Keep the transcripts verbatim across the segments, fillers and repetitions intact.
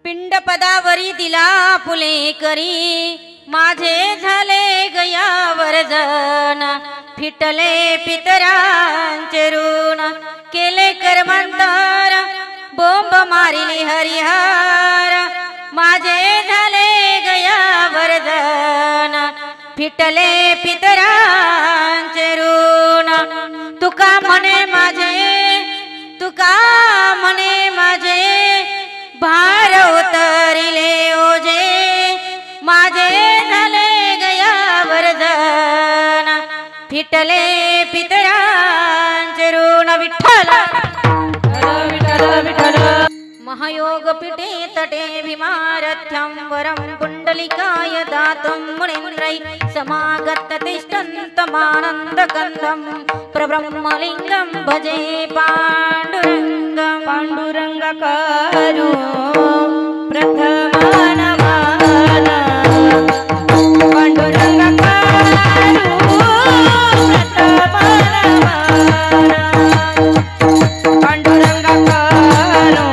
पिंड पदावरी दिला फुले करी माझे झाले गयावर जन फिटले पितरांचे ऋण केले कर्मांतर बोंब मारिली हरिहर माझे झाले गयावर जन फिटले पितरांचे ऋण तुका म्हणे माझे तुका म्हणे माझे भार उतरिले ओझे माझे झाले गयावर जन फिटले पितरांचे ऋण विठ्ठल महायोग पीठे तटे भीमारथ्यं वरं पुंडलिकाय दातुं मुनीन्द्रै समागत तिष्ठन्तमानन्दकन्दं प्रब्रह्मलिङ्गं भजे पाण्डुरङ्गं पाण्डुरङ्गकारो प्रथमानमान पाण्डुरङ्गकारो प्रथमानमान पाण्डुरङ्गकारो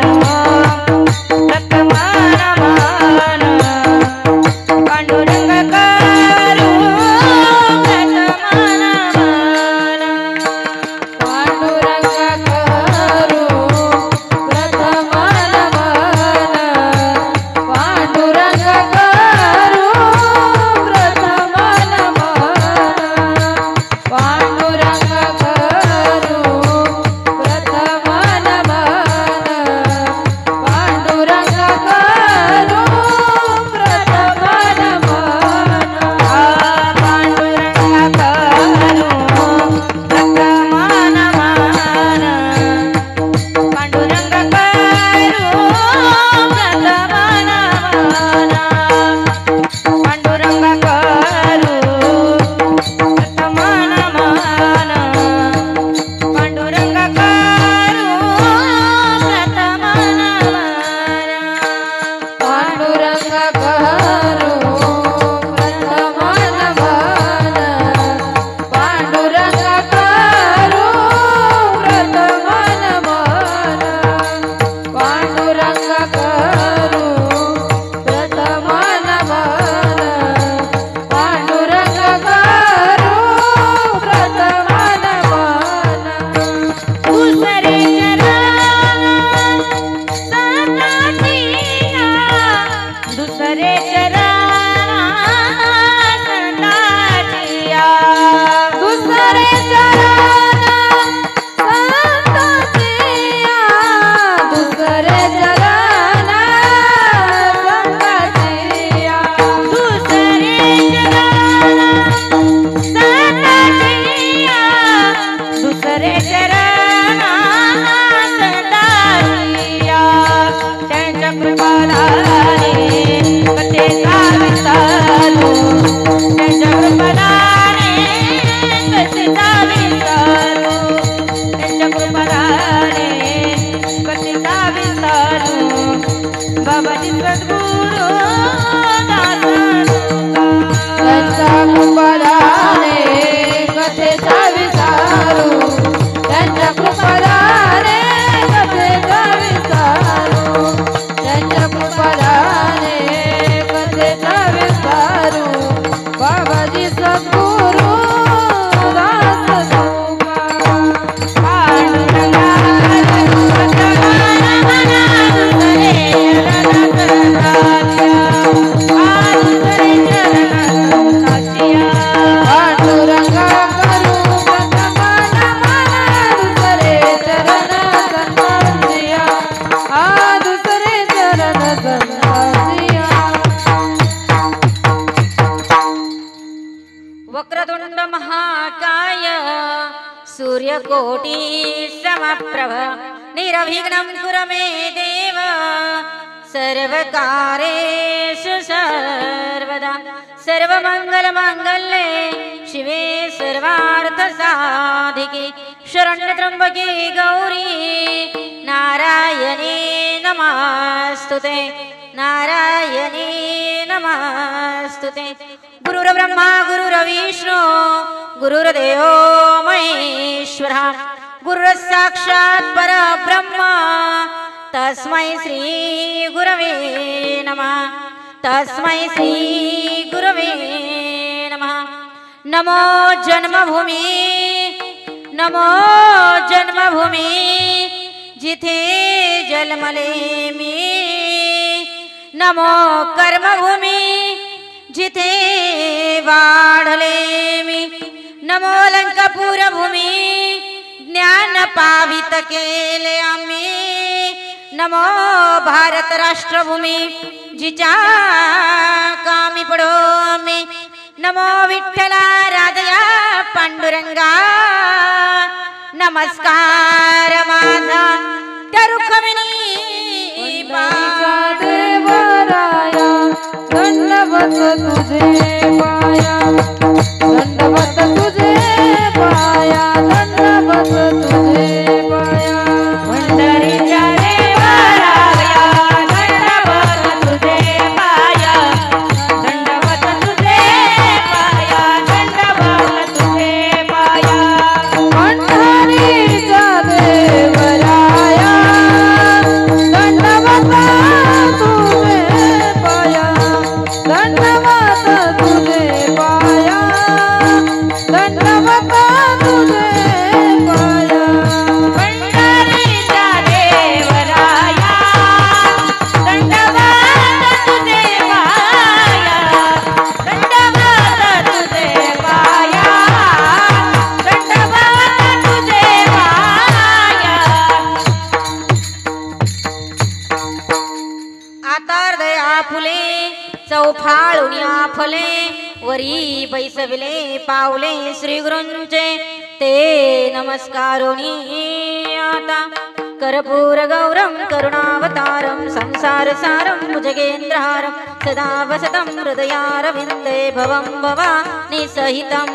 सूर्यकोटि समप्रभ निर्विघ्नं कुरु मे देव सर्वकारेषु सर्वदा सर्वमङ्गलमाङ्गल्ये शिवे सर्वार्थसाधिके शरण्यत्र्यम्बके गौरी नारायणे नमस्तुते नारायणे नमस्तुते गुरुर्ब्रह्मा गुरुर्विष्णु गुरुर्देवो महेश्वरः गुरुर्साक्षात् परब्रह्म तस्मै श्री गुरवे नमः तस्मै श्री गुरवे नमः नमो जन्मभूमी नमो जन्मभूमी जिथे जन्मले मी नमो कर्मभूमी जिथे वाढले मी नमो लंकापूर भूमी ज्ञान पावित केले आम्ही नमो भारत राष्ट्रभूमी जिच्या कामी पडो आम्ही नमो विठ्ठला राधया पांडुरंगा नमस्कार माझा त्या रुक्मिणी देवराया दंडवत तुझे पाया दंडवत तुझे पाया दंडवत तुझे पाया पंढरीच्या देवराया दंडवत तुझे पाया दंडवत तुझे पाया दंडवत तुझे पाया पंढरीचा देवराया दंडवत तुझे पाया दंडवत तुझे पाया दंडवत तुझे पाया पंढरीच्या देवराया दंडवत तुझे पाया दंडवत तुझे पाया दंडवत तुझे पाया आतार दया फुले चौफाळून फले वरी बैसविले पावले श्री गुरूंचे ते नमस्कारोनी आता कर्पूर गौरम करुणावतारम संसार सारम भुजगेंद्रहारम सदा वसतं हृदयारविंदे भवं भवानी सहितं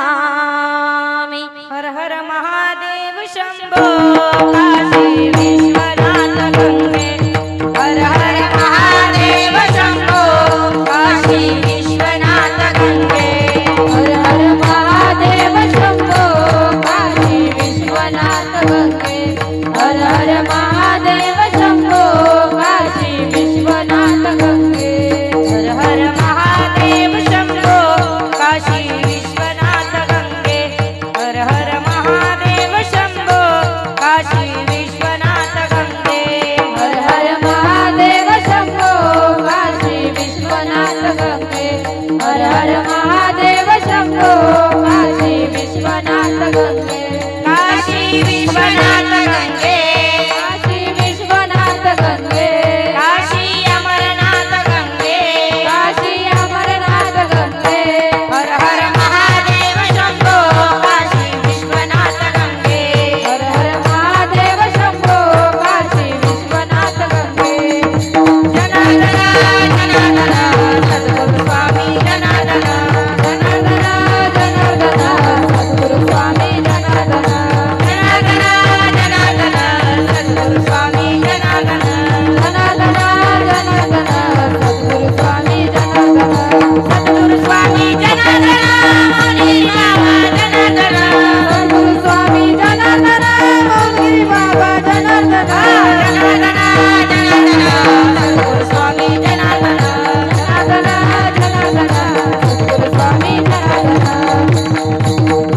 नमामि हर हर महादेव शंभो काशी विश्वनाथ गंगे हर हर महादेव शंभो काशी विश्वनाथ गंगे हर हर महादेव शंभो काशी विश्वनाथ गंगे हर हर महादेव शंभो काशी विश्वनाथ गंगे हर हर महादेव शंभो काशी विश्वनाथ गंगे हर हर महादेव शंभो काशी विश्वनाथ गंगे हर हर महादेव शंभो काशी विश्वनाथ गंगे हर हर महादेव शंभो काशी विश्वनाथ गंगे काशी विश्वनाथ गंगे काशी विश्वनाथ गंगे काशी अमरनाथ गंगे काशी अमरनाथ गंगे हर हर महादेव शंभो काशी विश्वनाथ गंगे हर हर महादेव शंभो काशी विश्वनाथ गंगे जनार्दना जनार्दना सद्गुरु स्वामी जनार्दना जनार्दना जनार्दना सद्गुरु स्वामी जनार्दना जनार्दना जनार्दना सद्गुरु स्वामी जनार्दना जनार्दना जनार्दना सद्गुरु स्वामी जनार्दना सद्गुरु स्वामी जनार्दना मोरी बाबा जनार्दना सद्गुरु स्वामी जनार्दना मोरी बाबा जनार्दना जनार्दना जनार्दना सद्गुरु स्वामी जनार्दना जनार्दना जनार्दना सद्गुरु स्वामी जनार्दना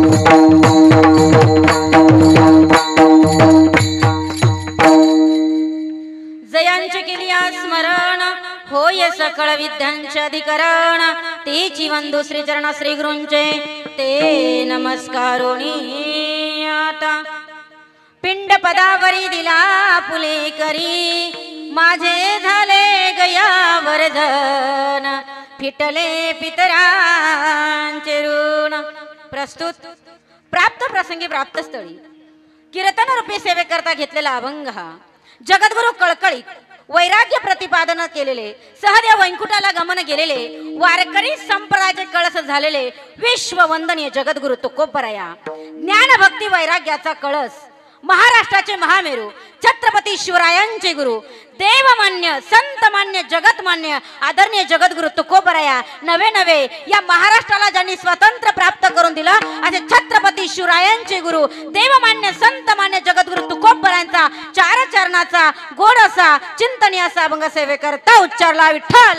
जयांचे केलिया स्मरण होय सकळ विद्यांचे अधिकरण तेची वंदू श्री चरण श्री गुरूंचे ते नमस्कारोनी आता पिंड पदावरी दिला फुले करी माझे झाले गया वर्धन फिटले पितरांचे ऋण प्रस्तुत प्राप्त प्रसंगी प्राप्त स्थळी कीर्तन रूपी सेवे करता घेतलेला अभंग हा जगद्गुरु कळकळीत वैराग्य प्रतिपादन केलेले सहदेव वैकुंठाला गमन गेलेले वारकरी संप्रदायाचे कळस झालेले विश्व वंदनीय जगद्गुरु तुकोबराया ज्ञान भक्ती वैराग्याचा कळस महाराष्ट्राचे महामेरू छत्रपती शिवरायांचे गुरु देवमान्य संतमान्य जगतमान्य आदरणीय जगद्गुरु तुकोबराया नवे नवे या महाराष्ट्राला ज्यांनी स्वतंत्र प्राप्त करून दिलं असे छत्रपती शिवरायांचे गुरु देवमान्य संतमान्य जगद्गुरु तुकोबरायांचा चार चरणाचा गोड असा चिंतनीय असा अभंग सेवेकरता उच्चारला विठ्ठल.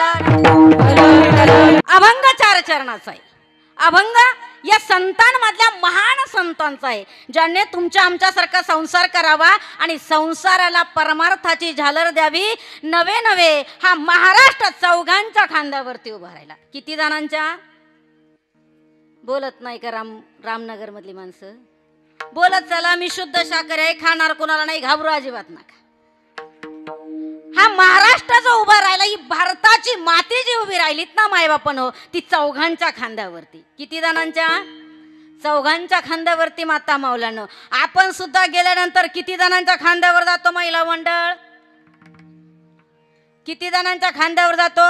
अभंग चार चरणाचा आहे. अभंग या संतांमधल्या महान संतांचा आहे ज्यांनी तुमच्या आमच्यासारखा संसार करावा आणि संसाराला परमार्थाची झालर द्यावी. नवे नवे हा महाराष्ट्र चौघांच्या खांद्यावरती उभा राहिला. किती जणांच्या? बोलत नाही का राम रामनगर मधली माणसं? बोलत चला मी शुद्ध शाकाहारी आहे, खाणार कोणाला नाही, घाबरू अजिबात नका. हा महाराष्ट्र जो उभा राहिला ही भारताची माती जी उभी राहिलीत ना मायबापन हो ती चौघांच्या खांद्यावरती. किती जणांच्या? चौघांच्या खांद्यावरती माता माऊलानं. आपण सुद्धा गेल्यानंतर किती जणांच्या खांद्यावर जातो महिला मंडळ? किती जणांच्या खांद्यावर जातो?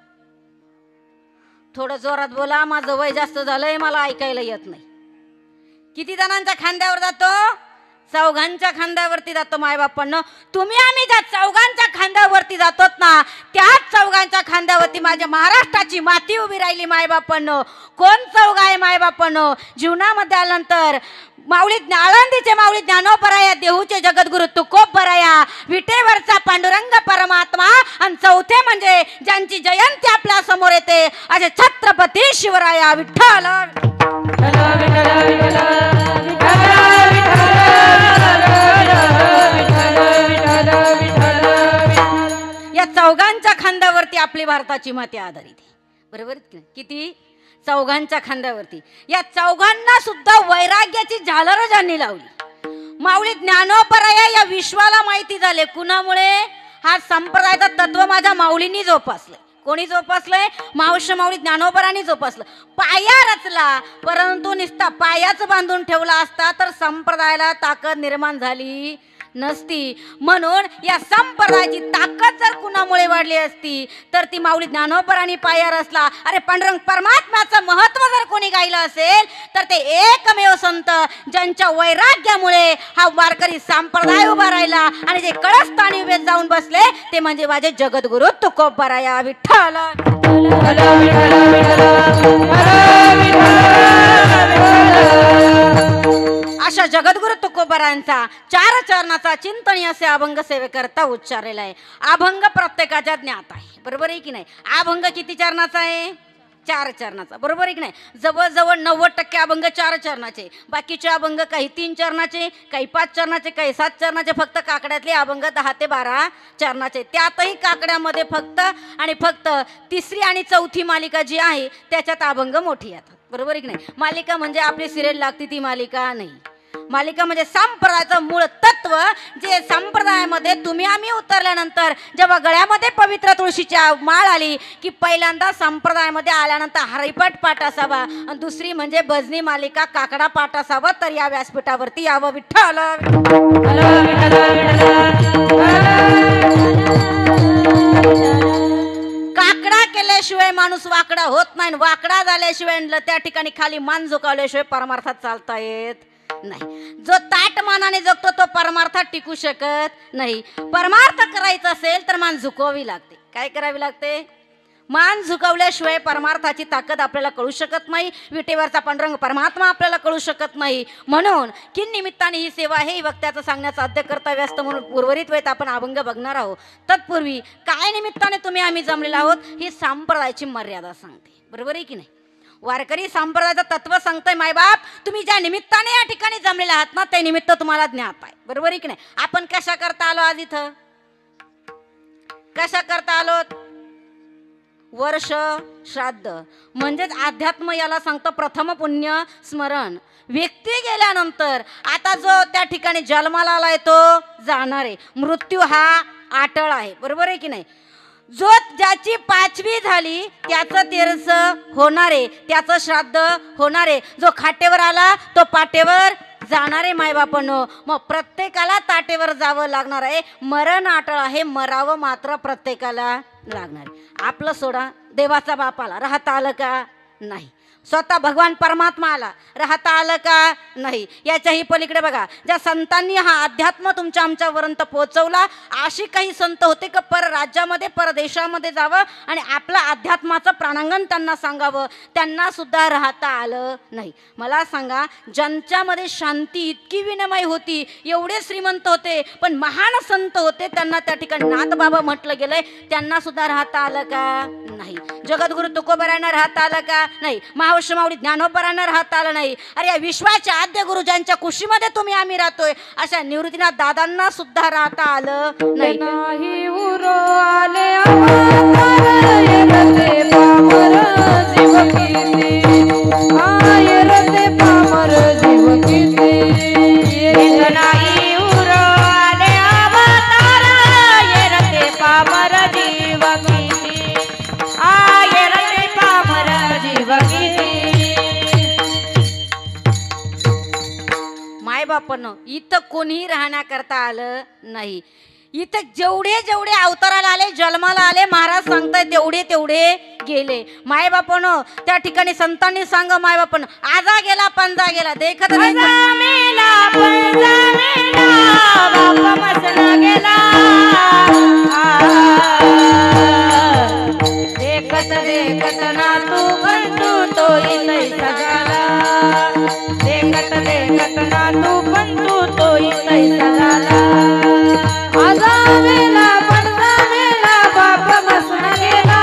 थोडं जोरात बोला, माझं वय जास्त झालंय मला ऐकायला येत नाही. किती जणांच्या खांद्यावर जातो? चौघांच्या खांद्यावरती जातो मायबापांना. तुम्ही आम्ही ज्या चौघांच्या खांद्यावरती जातोत ना त्याच चौघांच्या खांद्यावरती माझ्या महाराष्ट्राची माती उभी राहिली मायबापांनो. कोण चौघ आहे मायबापांनो? जीवनामध्ये आल्यानंतर माऊली आळंदीचे माऊली ज्ञानोबराया, देहूचे जगद्गुरु तुकोबराया, विटेवरचा पांडुरंग परमात्मा आणि चौथे म्हणजे ज्यांची जयंती आपल्या समोर येते असे छत्रपती शिवराया विठ्ठल. या चौघांच्या खांद्यावरती आपली भारताची माती आधारित आहे. बरोबर किती? चौघांच्या खांद्यावरती. या चौघांना सुद्धा वैराग्याची झालर ज्यांनी लावली माऊली ज्ञानोबराया या विश्वाला माहिती झाले. कुणामुळे? हा संप्रदायाचं तत्व माझ्या माऊलींनी जोपासलंय. कोणी जोपासलंय? मावशी माऊली ज्ञानोबरांनी जोपासलं. पाया रचला परंतु निस्ता पायाच बांधून ठेवला असता तर संप्रदायाला ताकद निर्माण झाली नसती. म्हणून या संप्रदायाची ताकद जर कुणामुळे वाढली असती तर ती माऊली ज्ञानोबरांनी पाया रचला. अरे पांडुरंग परमात्म्याचं महत्व जर कोणी गायलं असेल तर ते एकमेव संत ज्यांच्या वैराग्यामुळे हा वारकरी संप्रदाय उभा राहिला आणि जे कळस्थानी उभे जाऊन बसले ते म्हणजे माझे जगद्गुरु तुकोबराया विठ्ठल. अशा जगद्गुरु तुकोबरायांचा चार चरणाचा चिंतनीय असे अभंग सेवेकरता उच्चारलेला आहे. अभंग प्रत्येकाच्या ज्ञात आहे. बरोबर आहे की नाही? अभंग किती चरणाचा आहे? चार चरणाचा. बरोबर आहे की नाही? जवळजवळ नव्वद टक्के अभंग चार चरणाचे, बाकीचे अभंग काही तीन चरणाचे, काही पाच चरणाचे, काही सात चरणाचे. फक्त काकड्यातले अभंग दहा ते बारा चरणाचे. त्यातही काकड्यामध्ये फक्त आणि फक्त तिसरी आणि चौथी मालिका जी आहे त्याच्यात अभंग मोठी येतात. बरोबर आहे की नाही? मालिका म्हणजे आपली सिरियल लागते ती मालिका नाही. मालिका म्हणजे संप्रदायाचं मूळ तत्व जे संप्रदायामध्ये तुम्ही आम्ही उतरल्यानंतर जेव्हा गळ्यामध्ये पवित्र तुळशीची माळ आली की पहिल्यांदा संप्रदायामध्ये आल्यानंतर हरिपाठ पाठ असावा आणि दुसरी म्हणजे भजनी मालिका काकडा पाठ असावा तर या व्यासपीठावरती यावं विठ्ठल. काकडा केल्याशिवाय माणूस वाकडा होत नाही. वाकडा झाल्याशिवाय त्या ठिकाणी खाली मान झुकावल्याशिवाय परमार्थात चालता येत नाही. जो ताट मानाने जगतो तो परमार्थात टिकू शकत नाही. परमार्थ करायचा असेल तर मान झुकवावी लागते. काय करावी लागते? मान झुकवल्याशिवाय परमार्थाची ताकद आपल्याला कळू शकत नाही. विटेवरचा पांडुरंग परमात्मा आपल्याला कळू शकत नाही. म्हणून किन निमित्ताने ही सेवा हे वक्त्याचं सांगण्याचं अध्य कर्तव्य असतं. म्हणून उर्वरित वेळेत आपण अभंग बघणार आहोत. तत्पूर्वी काय निमित्ताने तुम्ही आम्ही जमलेलो आहोत ही संप्रदायाची मर्यादा सांगते. बरोबर आहे की नाही? वारकरी संप्रदायाचं तत्व सांगतंय मायबाप तुम्ही ज्या निमित्ताने या ठिकाणी जमलेले आहात ना ते निमित्त तुम्हाला ज्ञात आहे. बरोबर आहे की नाही? आपण कशा करता आलो आज इथं? कशा करता आलो? वर्ष श्राद्ध म्हणजेच अध्यात्म याला सांगतं प्रथम पुण्य स्मरण. व्यक्ती गेल्यानंतर आता जो त्या ठिकाणी जन्माला आलाय तो जाणार आहे. मृत्यू हा अटळ आहे. बरोबर आहे की नाही? जो ज्याची पाचवी झाली त्याचं तेरस होणार आहे, त्याचं श्राद्ध होणार आहे. जो खाटेवर आला तो पाटेवर जाणारे मायबापांनो. मग प्रत्येकाला ताटेवर जावं लागणार आहे. मरण अटळ आहे. मरावं मात्र प्रत्येकाला लागणार आहे. आपलं सोडा देवाचा बापाला राहता आलं का? नाही. स्वतः भगवान परमात्मा आला, राहता आलं का नाही. याच्याही पलीकडे बघा, ज्या संतांनी हा अध्यात्म तुमच्या आमच्यापर्यंत पोहोचवला, अशी काही संत होते का पर राज्यामध्ये परदेशामध्ये जावं आणि आपलं अध्यात्माचं प्राणांगण त्यांना सांगावं, त्यांना सुद्धा राहता आलं नाही. मला सांगा, ज्यांच्यामध्ये शांती इतकी विनिमय होती, एवढे श्रीमंत होते, पण महान संत होते, त्यांना त्या ठिकाणी नाथबाबा म्हटलं गेलंय, त्यांना सुद्धा राहता आलं का नाही. जगद्गुरु तुकोबारायांना राहता आलं का नाही. महावश्यमावळी ज्ञानोबारांना राहता आलं नाही. अरे या विश्वाच्या आद्य गुरु ज्यांच्या कुशीमध्ये तुम्ही आम्ही राहतोय, अशा निवृत्तीनाथ दादांना सुद्धा राहता आलं नाही. नाही उरो आले अवतार येरते पामर जीव किती, आ येरते पामर जीव किती. नाही उरो आले अवतार येरते पामर जीव किती, आ येरते पामर जीव किती. मायबापानं इथं कोणीही राहण्याकरता आलं नाही. इथं जेवढे जेवढे अवताराला आले, जन्माला आले, महाराज सांगताय तेवढे तेवढे गेले. मायबापानं त्या ठिकाणी संतांनी सांग, मायबापानं आजा गेला पंजा गेला, देखत मेला पंजा मेला बाप मसला गेला, देखत देखत ना तू बंधू तोही तैसा झाला, देखत देखत ना तू बंधू तोही तैसा झाला. आजा मेला पंजा मेला बाप मसला गेला,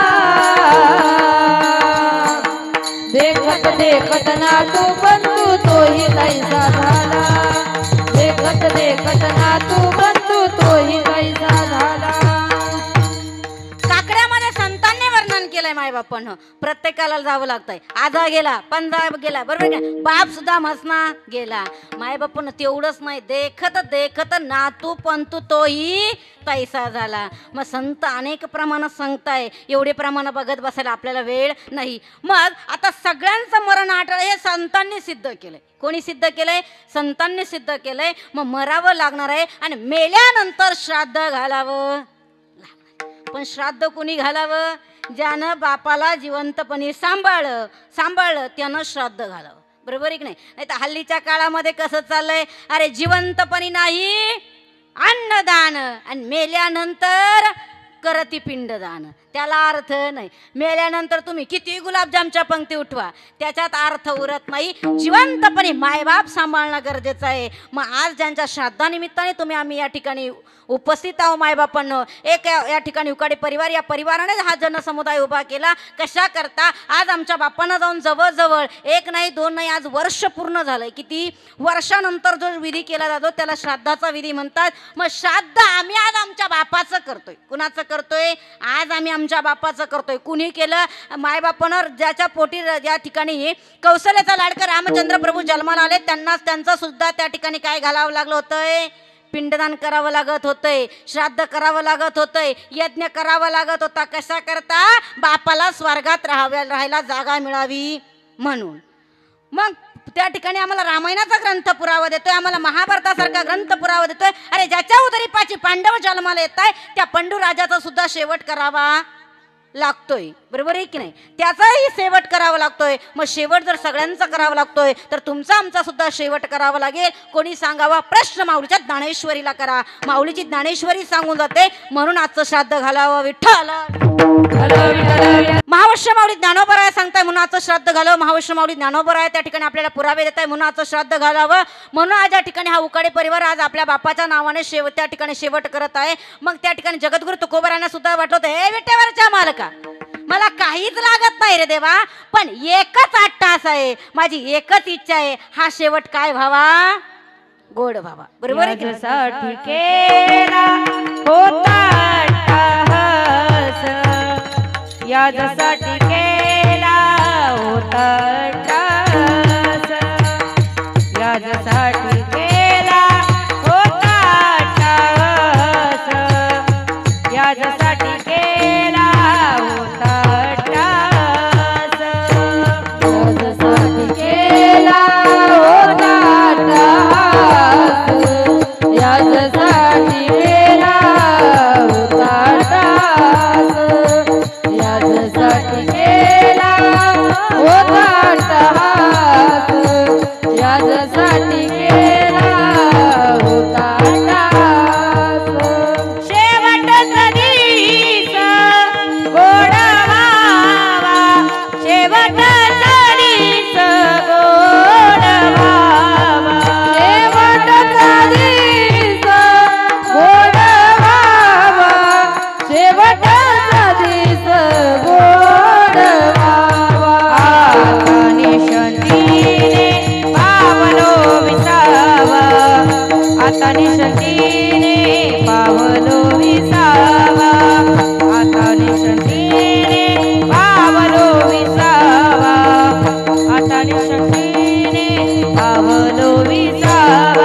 देखत देखत ना तू बंधू तोही तैसा झाला, देखत देखत ना तू बंधू तोही तैसा झाला. काकड्यामध्ये संतांनी वर्णन केलंय मायबापानं. प्रत्येकाला जावं लागतंय. आजा गेला पंजा गेला, बरोबर का. बाप सुद्धा मसना गेला. मायबापानं तेवढंच नाही, देखत देखत नातू पंतू तोही तैसा झाला. मग संत अनेक प्रमाणात सांगताय, एवढे प्रमाण बघत बसायला आपल्याला वेळ नाही. मग आता सगळ्यांचं मरण आटळ हे संतांनी सिद्ध केलंय. कोणी सिद्ध केलंय? संतांनी सिद्ध केलंय. मग मरावं लागणार आहे आणि मेल्यानंतर श्राद्ध घालावं. पण श्राद्ध कोणी घालावं? ज्यानं बापाला जिवंतपणी सांभाळलं सांभाळलं त्यानं श्राद्ध घालावं. बरोबर आहे की नाही. नाही तर हल्लीच्या काळामध्ये कसं चाललंय, अरे जिवंतपणी नाही अन्नदान आणि मेल्यानंतर करती पिंडदान. त्याला अर्थ नाही. मेल्यानंतर तुम्ही किती गुलाबजामच्या पंक्ती उठवा, त्याच्यात अर्थ उरत नाही. जिवंतपणे मायबाप सांभाळणं गरजेचं आहे. मग आज ज्यांच्या श्राद्धानिमित्ताने तुम्ही आम्ही या ठिकाणी उपस्थित आहो मायबापांनो, एक या ठिकाणी उकाडे परिवार, या परिवाराने हा जनसमुदाय उभा केला. कशा करता? आज आमच्या बापांना जाऊन जवळजवळ एक नाही दोन नाही, आज वर्ष पूर्ण झालंय. किती वर्षानंतर जो विधी केला जातो त्याला श्राद्धाचा विधी म्हणतात. मग श्राद्ध आम्ही आज आमच्या बापाचं करतोय. कुणाचं करतोय? आज आम्ही आमच्या बापाचं करतोय. कुणी केलं? मायबापानं ज्याच्या पोटी या ठिकाणी कौशल्याचा लाडका रामचंद्र प्रभू जन्माला आले, त्यांनाच त्यांचं सुद्धा त्या ठिकाणी काय घालावं लागलं होतंय? पिंडदान करावं लागत होतंय, श्राद्ध करावं लागत होतंय, यज्ञ करावा लागत होता. कशा करता? बापाला स्वर्गात राहाव्या राहायला जागा मिळावी म्हणून. मग त्या ठिकाणी आम्हाला रामायणाचा ग्रंथ पुरावा देतोय, आम्हाला महाभारतासारखा ग्रंथ पुरावा देतोय. अरे ज्याच्या उदरी पाची पांडव जन्माला येत आहे, त्या पंडू राजाचा सुद्धा शेवट करावा लागतोय. बरोबर आहे की नाही. त्याचाही शेवट करावा लागतोय. मग शेवट जर सगळ्यांचा करावा लागतोय तर तुमचा आमचा सुद्धा शेवट करावा लागेल. कोणी सांगावा? प्रश्न माऊलीच्या ज्ञानेश्वरीला करा. माऊलीची ज्ञानेश्वरी सांगून जाते, म्हणून आजचं श्राद्ध घालावं विठ्ठल. महावश्य माऊली ज्ञानोबराय सांगताय म्हणून आजचं श्राद्ध घालावं. महावश्य माऊली ज्ञानोबराय त्या ठिकाणी आपल्याला पुरावे देत आहे म्हणून आजचं श्राद्ध घालावं. म्हणून आज या ठिकाणी हा उकाडे परिवार आज आपल्या बापाच्या नावाने शेव त्या ठिकाणी शेवट करत आहे. मग त्या ठिकाणी जगद्गुरु तुकोबारायांना सुद्धा वाटलं होतं, हे विटेवरच्या मालका, मला काहीच लागत नाही रे देवा, पण एकच अट्टास आहे, माझी एकच इच्छा आहे, हा शेवट काय व्हावा? गोड व्हावा. बरोबर आहे की यासाठी केला होता अट्टाहास, यासाठी केला होता अट्टाहास, यासाठी केला होता अट्टाहास, यासाठी केला होता अट्टाहास, यासाठी केला होता अट्टाहास, यासाठी केला होता अट्टाहास, यासाठी केला तीस गोड व्हावा. आता निशंतीने पावलो विसावा. आता निशंतीने पावलो विसावा. आता निशंतीने पावलो विसावा. आता निशंतीने पावलो विसावा.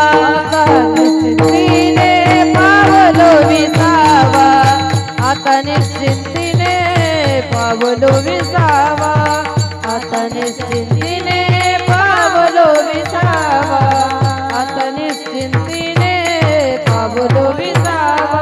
आता निश्चिंतीने पावलो विसावा. आता निश्चिंतीने पावलो विसावा. आता निश्चिंतीने पावलो विसावा.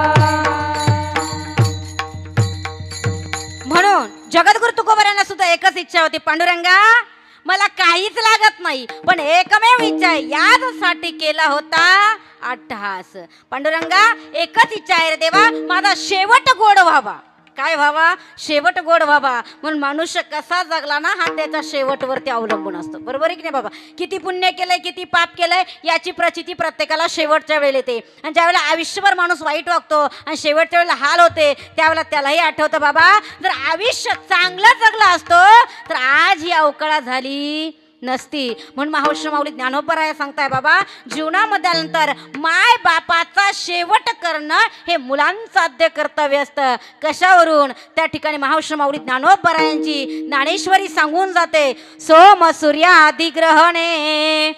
म्हणून जगद्गुरु तुकोबरांना सुद्धा एकच इच्छा होती, पांडुरंगा मला काहीच लागत नाही, पण एकमेव इच्छा याचसाठी केला होता अट्टहास. पांडुरंगा एकच इच्छा आहे रे देवा, माझा शेवट गोड व्हावा. काय व्हावा? शेवट गोड व्हावा. म्हणून मनुष्य कसा जगला ना हा त्याच्या शेवटवरती अवलंबून असतो. बरोबर आहे की नाही बाबा? किती पुण्य केलंय, किती पाप केलंय याची प्रचिती प्रत्येकाला शेवटच्या वेळेला येते. आणि ज्यावेळेला आयुष्यभर माणूस वाईट वागतो आणि शेवटच्या वेळेला हाल होते त्यावेळेला त्यालाही आठवतं, बाबा जर आयुष्य चांगलं जगलं असतो तर आज ही अवकळा झाली नसती. म्हणून महावश्य माऊली ज्ञानोबराय सांगताय, बाबा जीवनामध्ये आल्यानंतर माय बापाचा शेवट करणं हे मुलांचं आद्य कर्तव्य असतं. कशावरून? त्या ठिकाणी महावश्य माऊली ज्ञानोबरायांची ज्ञानेश्वरी सांगून जाते, सोम सूर्यादि ग्रहणे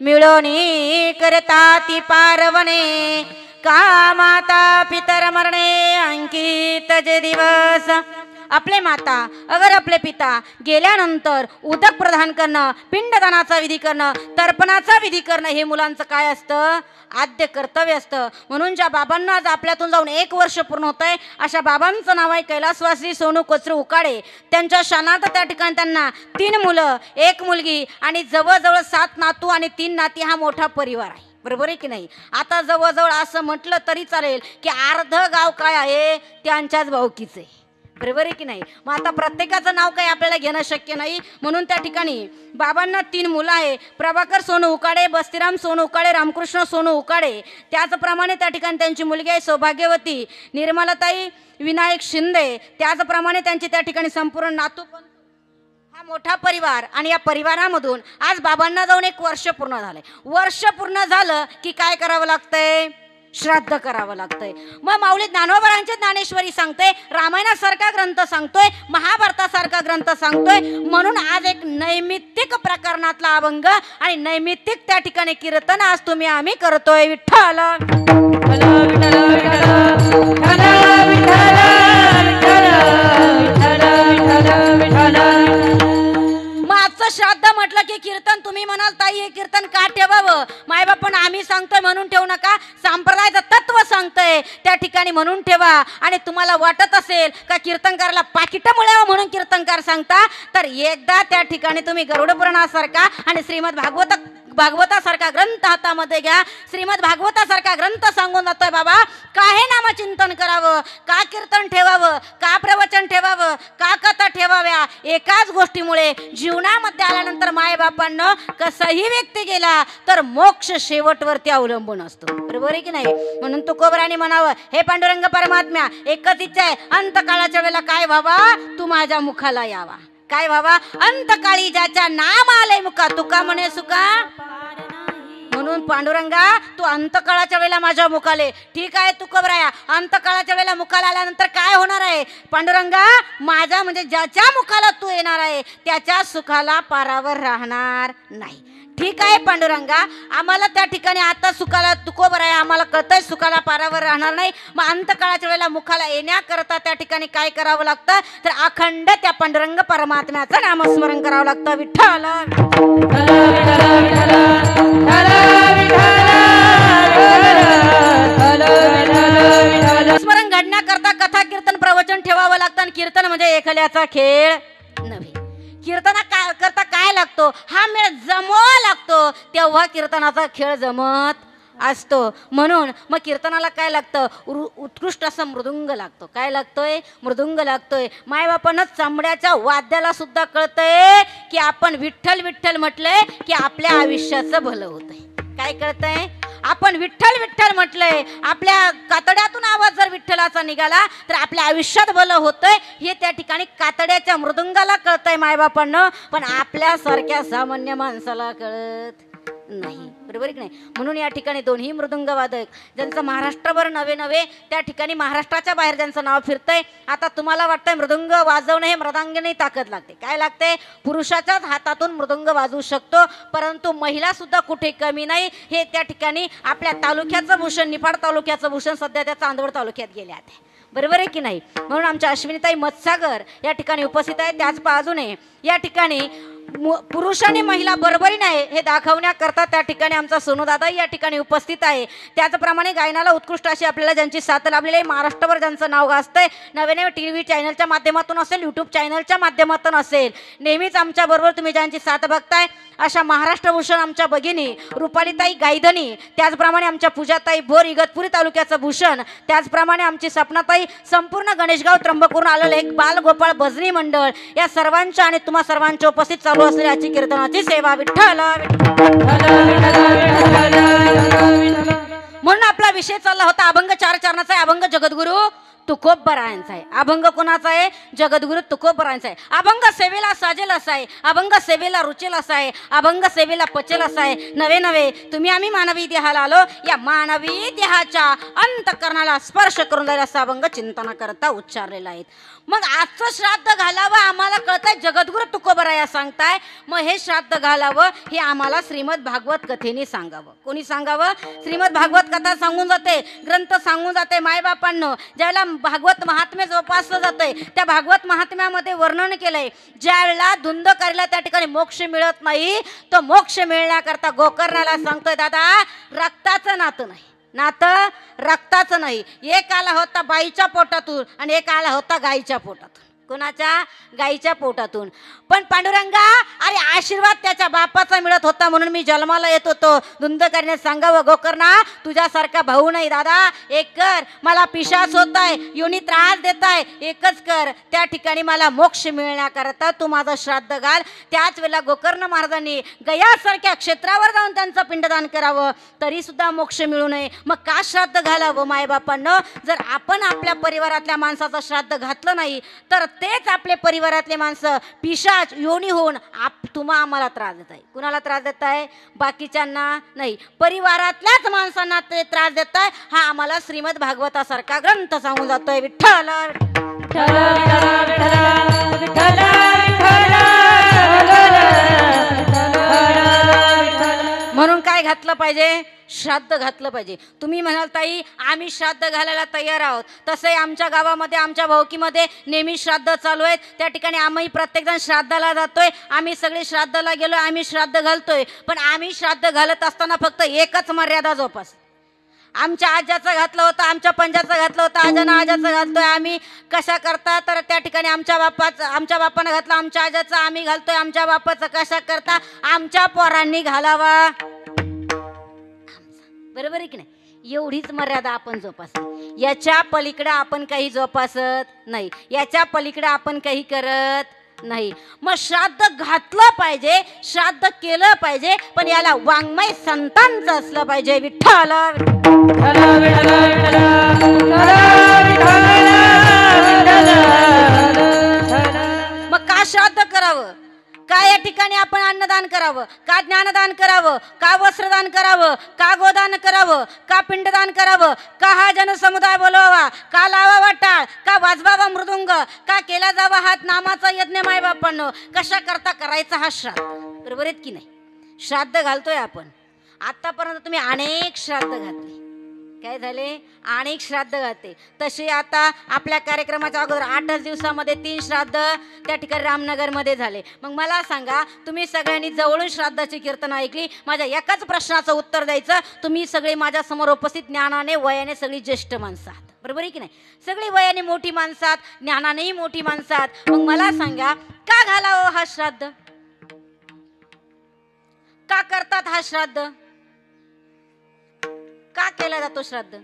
मिळोनी करता ती पारवणे. का माता पितर मरणे अंकित जे दिवस. आपले माता अगर आपले पिता गेल्यानंतर उदक प्रदान करणं, पिंडदानाचा विधी करणं, तर्पणाचा विधी करणं हे मुलांचं काय असतं? आद्य कर्तव्य असतं. म्हणून ज्या बाबांना आज आपल्यातून जाऊन एक वर्ष पूर्ण होत आहे अशा बाबांचं नाव आहे कैलासवासी सोनू कोचरू उकाडे. त्यांच्या शानात त्या ठिकाणी त्यांना तीन मुलं, एक मुलगी आणि जवळजवळ सात नातू आणि तीन नाती हा मोठा परिवार आहे. बरोबर आहे की नाही? आता जवळजवळ असं म्हटलं तरी चालेल की अर्ध गाव काय आहे त्यांच्याच भाऊकीचे. बरोबर आहे की नाही? मग आता प्रत्येकाचं नाव काही आपल्याला घेणं शक्य नाही. म्हणून त्या ठिकाणी बाबांना तीन मुलं आहे, प्रभाकर सोनू उकाडे, बस्तीराम सोनू उकाडे, रामकृष्ण सोनू उकाडे. त्याचप्रमाणे त्या ठिकाणी त्यांची मुलगी आहे सौभाग्यवती, निर्मलाताई विनायक शिंदे. त्याचप्रमाणे त्यांची त्या ठिकाणी संपूर्ण नातू पण हा मोठा परिवार. आणि या परिवारामधून आज बाबांना जाऊन एक वर्ष पूर्ण झालंय. वर्ष पूर्ण झालं की काय करावं लागतंय? श्राद्ध करावं लागतंय. मग माऊली ज्ञानोबरांची ज्ञानेश्वरी सांगते, रामायणासारखा ग्रंथ सांगतोय, महाभारतासारखा ग्रंथ सांगतोय. म्हणून आज एक नैमित्तिक प्रकरणातला अभंग आणि नैमित्तिक त्या ठिकाणी कीर्तन आज तुम्ही आम्ही करतोय. विठ्ठल श्राद्ध म्हटलं की कीर्तन तुम्ही म्हणाल ताई हे कीर्तन का ठेवावं? मायबाप पण आम्ही सांगतोय म्हणून ठेवू नका. संप्रदायाचं तत्व सांगतोय त्या ठिकाणी म्हणून ठेवा. आणि तुम्हाला वाटत असेल का कीर्तनकाराला पाकिट मिळावं म्हणून कीर्तनकार सांगता तर एकदा त्या ठिकाणी तुम्ही गरुड पुराणासारखा आणि श्रीमद भागवत भागवतासारखा ग्रंथ हातामध्ये घ्या. श्रीमद भागवतासारखा ग्रंथ सांगून जातोय, बाबा का हे नामचिंतन करावं, का कीर्तन ठेवावं, का प्रवचन ठेवावं, का कथा ठेवाव्या. एकाच गोष्टीमुळे जीवनामध्ये आल्यानंतर मायबापांना कसंही व्यक्ती गेला तर मोक्ष शेवटवरती अवलंबून असतो. बरोबर आहे की नाही? म्हणून तुकोबराने म्हणावं, हे पांडुरंग परमात्म्या एकच इच्छा आहे, अंतकाळाच्या वेळेला काय व्हावा? तू माझ्या मुखाला यावा. काय व्हावा? अंतकाळी ज्याच्या नाम आलंय मुका तुका म्हणे सुका. म्हणून पांडुरंगा तू अंतकाळाच्या वेळेला माझ्या मुखाले. ठीक आहे तुकोबराया, अंतकाळाच्या वेळेला मुखाला आल्यानंतर काय होणार आहे? पांडुरंगा माझ्या म्हणजे ज्याच्या मुखाला तू येणार आहे त्याच्या सुखाला पारावर राहणार नाही. ठीक आहे पांडुरंगा, आम्हाला त्या ठिकाणी आता सुखाला तुकोबराय आम्हाला कळतंय सुखाला पारावर राहणार नाही. मग अंतकाळाच्या वेळेला मुखाला येण्याकरता त्या ठिकाणी काय करावं लागतं? तर अखंड त्या पांडुरंग परमात्म्याचं नामस्मरण करावं लागतं. विठ्ठल स्मरण घडण्याकरता कथा कीर्तन प्रवचन ठेवावं लागतं. आणि कीर्तन म्हणजे एखाद्याचा खेळ नव्हे. कीर्तना काय करता काय लागतो? हा मेळ जमवा लागतो, तेव्हा कीर्तनाचा खेळ जमत असतो. म्हणून मग कीर्तनाला काय लागतं? उत्कृष्ट असा मृदुंग लागतो. काय लागतोय? मृदुंग लागतोय. मायबापांना चांबड्याच्या वाद्याला सुद्धा कळतंय की आपण विठ्ठल विठ्ठल म्हटलंय की आपल्या आयुष्याचं भलं होतंय. काय कळतंय? आपण विठ्ठल विठ्ठल म्हटलंय, आपल्या कातड्यातून आवाज जर विठ्ठलाचा निघाला तर आपल्या आयुष्यात भलं होतंय हे त्या ठिकाणी कातड्याच्या मृदुंगाला कळतंय मायबापांना, पण आपल्यासारख्या सामान्य माणसाला कळत नाही. बरोबर की नाही? म्हणून या ठिकाणी दोन्ही मृदुंग वादक ज्यांचं महाराष्ट्रभर नवे नवे त्या ठिकाणी महाराष्ट्राच्या बाहेर ज्यांचं नाव फिरतंय. आता तुम्हाला वाटतंय मृदुंग वाजवणे हे मृदांगीने ताकद लागते. काय लागते? पुरुषाच्याच हातातून मृदुंग वाजवू शकतो, परंतु महिला सुद्धा कुठे कमी नाही. हे त्या ठिकाणी आपल्या तालुक्याचं भूषण, निफाड तालुक्याचं भूषण सध्या त्या चांदवड तालुक्यात गेले आहे. बरोबर आहे की नाही? म्हणून आमच्या अश्विनीताई मत्सागर या ठिकाणी उपस्थित आहे. त्याच बाजूने या ठिकाणी पुरुष आणि महिला बरोबरी नाही हे दाखवण्याकरता त्या ठिकाणी आमचा सोनूदादा या ठिकाणी उपस्थित आहे. त्याचप्रमाणे गायनाला उत्कृष्ट अशी आपल्याला ज्यांची साथ लाभलेली आहे, महाराष्ट्रभर ज्यांचं नाव गाजतंय, नवे नवे टी व्ही चॅनलच्या माध्यमातून असेल, यूट्यूब चॅनलच्या माध्यमातून असेल, नेहमीच आमच्याबरोबर तुम्ही ज्यांची साथ बघताय अशा महाराष्ट्रभूषण आमच्या भगिनी रुपालीताई गायधनी, त्याचप्रमाणे आमच्या पूजाताई भोर इगतपुरी तालुक्याचं भूषण, त्याचप्रमाणे आमची सपनाताई संपूर्ण गणेशगाव त्र्यंबकवरून आलेलं एक बालगोपाळ भजनी मंडळ, या सर्वांच्या आणि तुम्हा सर्वांच्या उपस्थित चालू असलेल्या आजची कीर्तनाची सेवा विठ्ठल. म्हणून आपला विषय चालला होता अभंग चार चरणाचा आहे. अभंग जगद्गुरु तुकोबरायांचा आहे. अभंग कोणाचा आहे? जगद्गुरु तुकोबरायांचा आहे. अभंग सेवेला साजेल असा आहे, अभंग सेवेला रुचेल असा आहे, अभंग सेवेला पचेल असा आहे. नवे नवे तुम्ही आम्ही मानवी देहाला आलो, या मानवी देहाच्या अंतकरणाला स्पर्श करून जाईल असा अभंग चिंतना करता उच्चारलेला आहे. मग आजचं श्राद्ध घालावं आम्हाला कळतंय, जगद्गुरु तुकोबराया सांगताय. मग हे श्राद्ध घालावं हे आम्हाला श्रीमद भागवत कथेने सांगावं. कोणी सांगावं? श्रीमद भागवत कथा सांगून जाते, ग्रंथ सांगून जाते. मायबापांनो ज्याला भागवत महात्म्य जोपासलं जातंय त्या भागवत महात्म्यामध्ये वर्णन केलंय, ज्या वेळेला धुंद करायला त्या ठिकाणी मोक्ष मिळत नाही, तो मोक्ष मिळण्याकरता गोकर्णाला सांगतोय दादा रक्ताचं नातं नाही, नातं रक्ताचं नाही. एक आला होता बाईच्या पोटातून आणि एक आला होता गाईच्या पोटातून. कोणाच्या? गाईच्या पोटातून. पण पांडुरंगा अरे आशीर्वाद त्याच्या बापाचा मिळत होता म्हणून मी जन्माला येत होतो. धुंद करण्यास सांगावं गोकर्णा तुझ्यासारखा भाऊ नाही दादा, एक कर, मला पिशाच होत आहे, योनी त्रास देत आहे, एकच कर, त्या ठिकाणी मला मोक्ष मिळण्याकरता तू माझं श्राद्ध घाल. त्याच वेळेला गोकर्ण महाराजांनी गयासारख्या क्षेत्रावर जाऊन त्यांचं पिंडदान करावं तरी सुद्धा मोक्ष मिळू नये. मग का श्राद्ध घालावं मायबापांना? जर आपण आपल्या परिवारातल्या माणसाचं श्राद्ध घातलं नाही तर तेच आपले परिवारातले माणसं पिशाच योनी होऊन आप तुम्हा आम्हाला त्रास देत आहे. कुणाला त्रास देत आहे? बाकीच्यांना नाही, परिवारातल्याच माणसांना ते त्रास देत आहे. हा आम्हाला श्रीमद भागवतासारखा ग्रंथ सांगून जातोय. विठ्ठल म्हणून काय घातलं पाहिजे? श्राद्ध घातलं पाहिजे. तुम्ही म्हणाल ताई आम्ही श्राद्ध घालायला तयार आहोत, तसंही आमच्या गावामध्ये आमच्या भाऊकीमध्ये नेहमी श्राद्ध चालू आहेत. त्या ठिकाणी आम्ही प्रत्येकजण श्राद्धाला जातोय, आम्ही सगळे श्राद्धाला गेलो, आम्ही श्राद्ध घालतोय. पण आम्ही श्राद्ध घालत असताना फक्त एकच मर्यादा जोपास. आमच्या आज्याचं घातलं होतं, आमच्या पंजाचं घातलं होतं, आजानं आजाचं घालतोय आम्ही. कशा करता? तर त्या ठिकाणी आमच्या बापाचं आमच्या बापानं घातलं, आमच्या आजाचं आम्ही घालतोय, आमच्या बापाचं कशा करता? आमच्या पोरांनी घालावा. बरोबर आहे की नाही? एवढीच मर्यादा आपण जोपासली. याच्या पलीकडे आपण काही जोपासत नाही, याच्या पलीकडे आपण काही करत नाही. मग श्राद्ध घातलं पाहिजे, श्राद्ध केलं पाहिजे, पण याला वाङ्मय संतांचं असलं पाहिजे. विठ्ठल मग का श्राद्ध करावं? का या ठिकाणी आपण अन्नदान करावं? का ज्ञानदान करावं? का वस्त्रदान करावं? का गोदान करावं? का पिंडदान करावं? का हा जनसमुदाय बोलवावा? का लावावा टाळ? का वाजवावा मृदुंग? का केला जावा हात नामाचा यज्ञ? मायबापांनो कशा करता करायचा हा श्राद्ध? बरोबर आहेत की नाही? श्राद्ध घालतोय आपण. आतापर्यंत तुम्ही अनेक श्राद्ध घातले, काय झाले? अनेक श्राद्ध घाते. तसे आता आपल्या कार्यक्रमाच्या अगोदर आठच दिवसामध्ये तीन श्राद्ध त्या ठिकाणी रामनगरमध्ये झाले. मग मला सांगा, तुम्ही सगळ्यांनी जवळून श्राद्धाची कीर्तन ऐकली. माझ्या एकाच प्रश्नाचं उत्तर द्यायचं. तुम्ही सगळे माझ्या समोर उपस्थित ज्ञानाने वयाने सगळी ज्येष्ठ माणसं आहात. बरोबर आहे की नाही? सगळी वयाने मोठी माणसं आहात, ज्ञानानेही मोठी माणसं आहात. मग मला सांगा, का घालावं हा श्राद्ध? का करतात हा श्राद्ध? का केला जातो श्राद्ध?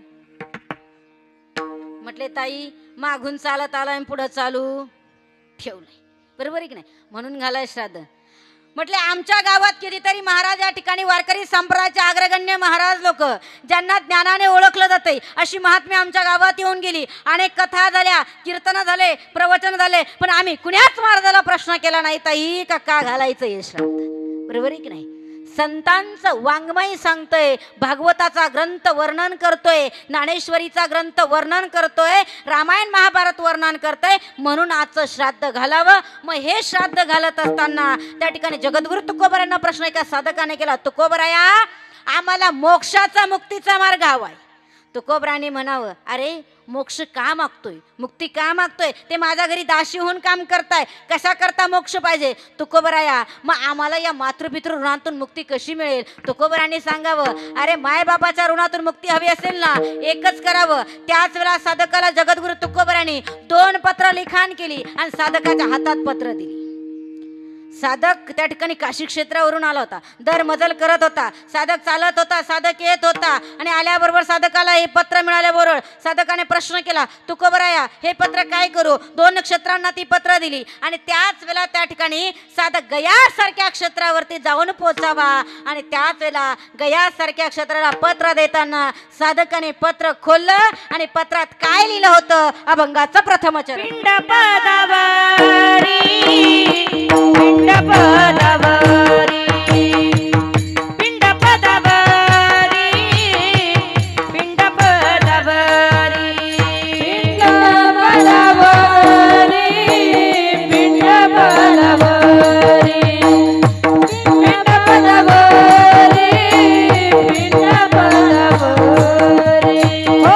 म्हटले ताई मागून चालत आलाय पुढे चालू ठेवलंय. बरोबर आहे की नाही? म्हणून घालाय श्राद्ध. म्हटले आमच्या गावात कितीतरी महाराज या ठिकाणी वारकरी संप्रदायाचे अग्रगण्य महाराज लोक ज्यांना ज्ञानाने ओळखलं जाते अशी महात्म्य आमच्या गावात येऊन गेली. अनेक कथा झाल्या, कीर्तन झाले, प्रवचन झाले, पण आम्ही कुण्याच महाराजाला प्रश्न केला नाही ताई का का घालायचं हे श्राद्ध. बरोबर आहे की नाही? संतांचं वाङ्मय सांगतोय, भागवताचा ग्रंथ वर्णन करतोय, ज्ञानेश्वरीचा ग्रंथ वर्णन करतोय, रामायण महाभारत वर्णन करतोय, म्हणून आजचं श्राद्ध घालावं. मग हे श्राद्ध घालत असताना त्या ठिकाणी जगद्गुरु तुकोबरांना प्रश्न एका साधकाने केला, तुकोबराया आम्हाला मोक्षाचा मुक्तीचा मार्ग हवाय. तुकोबराने म्हणावं, अरे मोक्ष का मागतोय, मुक्ती का मागतोय? ते माझ्या घरी दाशी होऊन काम करताय, कशा करता मोक्ष पाहिजे? तुकोबराया मग आम्हाला या मातृपितृ ऋणातून मुक्ती कशी मिळेल? तुकोबराने सांगावं, अरे मायबापाच्या ऋणातून मुक्ती हवी असेल ना, एकच करावं. त्याच वेळा साधकाला जगद्गुरु तुकोबराने दोन पत्र लिखाण केली आणि साधकाच्या हातात पत्र दिली. साधक त्या ठिकाणी काशी क्षेत्रावरून आला होता, दर मजल करत होता. साधक चालत होता, साधक येत होता आणि आल्याबरोबर साधकाला हे पत्र मिळाल्याबरोबर साधकाने प्रश्न केला, तुकोबराया हे पत्र काय करू? दोन नक्षत्रांना ती पत्र दिली आणि त्याच वेळेला त्या ठिकाणी साधक गयासारख्या क्षेत्रावरती जाऊन पोचावा. आणि त्याच वेळेला गयासारख्या क्षेत्राला पत्र देताना साधकाने पत्र खोललं आणि पत्रात काय लिहिलं होतं? अभंगाचं प्रथमचरण. पिंड पदावरी पिंड पदावरी पिंड पदावरी पिंड पदावरी पिंड पदावरी पिंड पदावरी पिंड पदावरी पिंड पदावरी ओ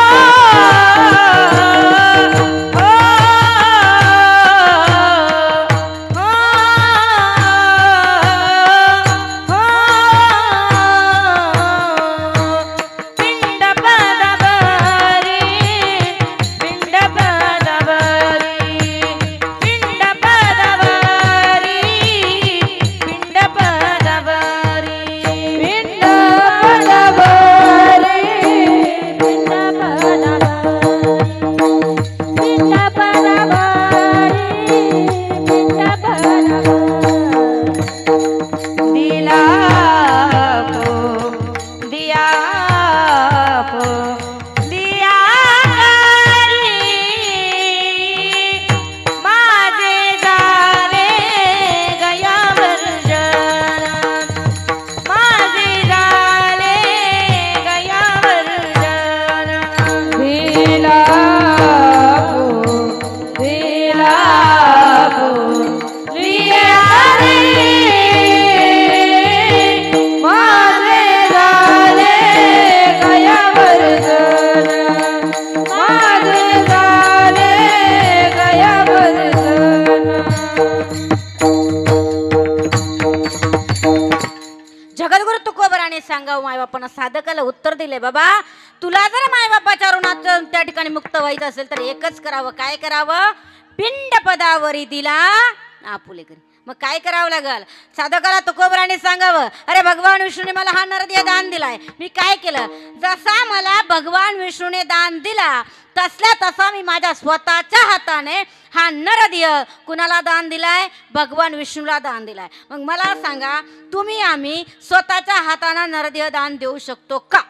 मायबापांना साधकाला उत्तर दिले, बाबा तुला जर मायबापाच्या ऋणात त्या ठिकाणी मुक्त व्हायचं असेल तर एकच करावं. काय करावं? पिंड पदावरी दिला आपुले करी. मग काय करावं लागल? साधकाला तुकोबराने सांगावं, अरे भगवान विष्णूने मला हा नरदेह दान दिलाय, मी काय केलं? जसा मला भगवान विष्णूने दान दिला तसल्या तसा मी माझ्या स्वतःच्या हाताने हा नरदेह कुणाला दान दिलाय? भगवान विष्णूला दान दिलाय. मग मला सांगा, तुम्ही आम्ही स्वतःच्या हाताने नरदेह दान देऊ शकतो का?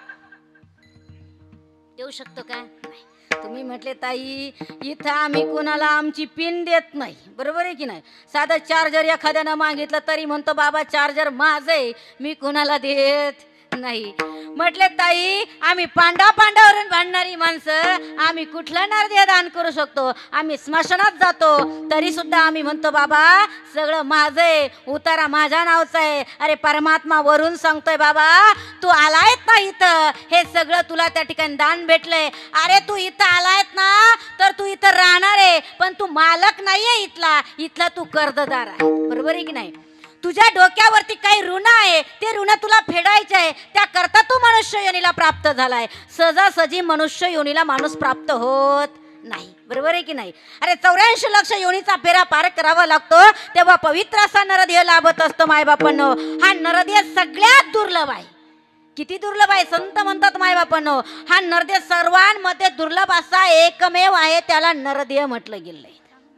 देऊ शकतो का? नाही. तुम्ही म्हटले ताई इथं आम्ही कोणाला आमची पिन देत नाही, बरोबर आहे की नाही? साधं चार्जर एखाद्यानं मागितलं तरी म्हणतो बाबा चार्जर माझं आहे, मी कोणाला देत नाही. म्हटले ताई आम्ही पांडा पांडावरून भांडणारी माणसं आम्ही कुठलं नरदेह दान करू शकतो? आम्ही स्मशानात जातो तरी सुद्धा आम्ही म्हणतो बाबा सगळं माझं आहे, उतारा माझ्या नावचा आहे. अरे परमात्मा वरून सांगतोय, बाबा तू आलायत ना इथं, हे सगळं तुला त्या ठिकाणी दान भेटलंय. अरे तू इथं आलायत ना तर तू इथं राहणार आहे, पण तू मालक नाहीये इथला, इथला तू कर्जदार आहे, बरोबर आहे की नाही? तुझ्या डोक्यावरती काही ऋण आहे, ते ऋण तुला फेडायचे आहे, त्याकरता तू मनुष्य योनीला प्राप्त झालाय. सहजासहजी मनुष्य योनीला माणूस प्राप्त होत नाही, बरोबर आहे की नाही? अरे चौऱ्याऐंशी लक्ष योनीचा फेरा पार करावा लागतो तेव्हा पवित्र असा नरदेह लाभत असतो. मायबापांनो, हा नरदेह सगळ्यात दुर्लभ आहे. किती दुर्लभ आहे? संत म्हणतात मायबापांनो, हा नरदेह सर्वांमध्ये दुर्लभ असा एकमेव आहे, त्याला नरदेह म्हटलं गेलंय.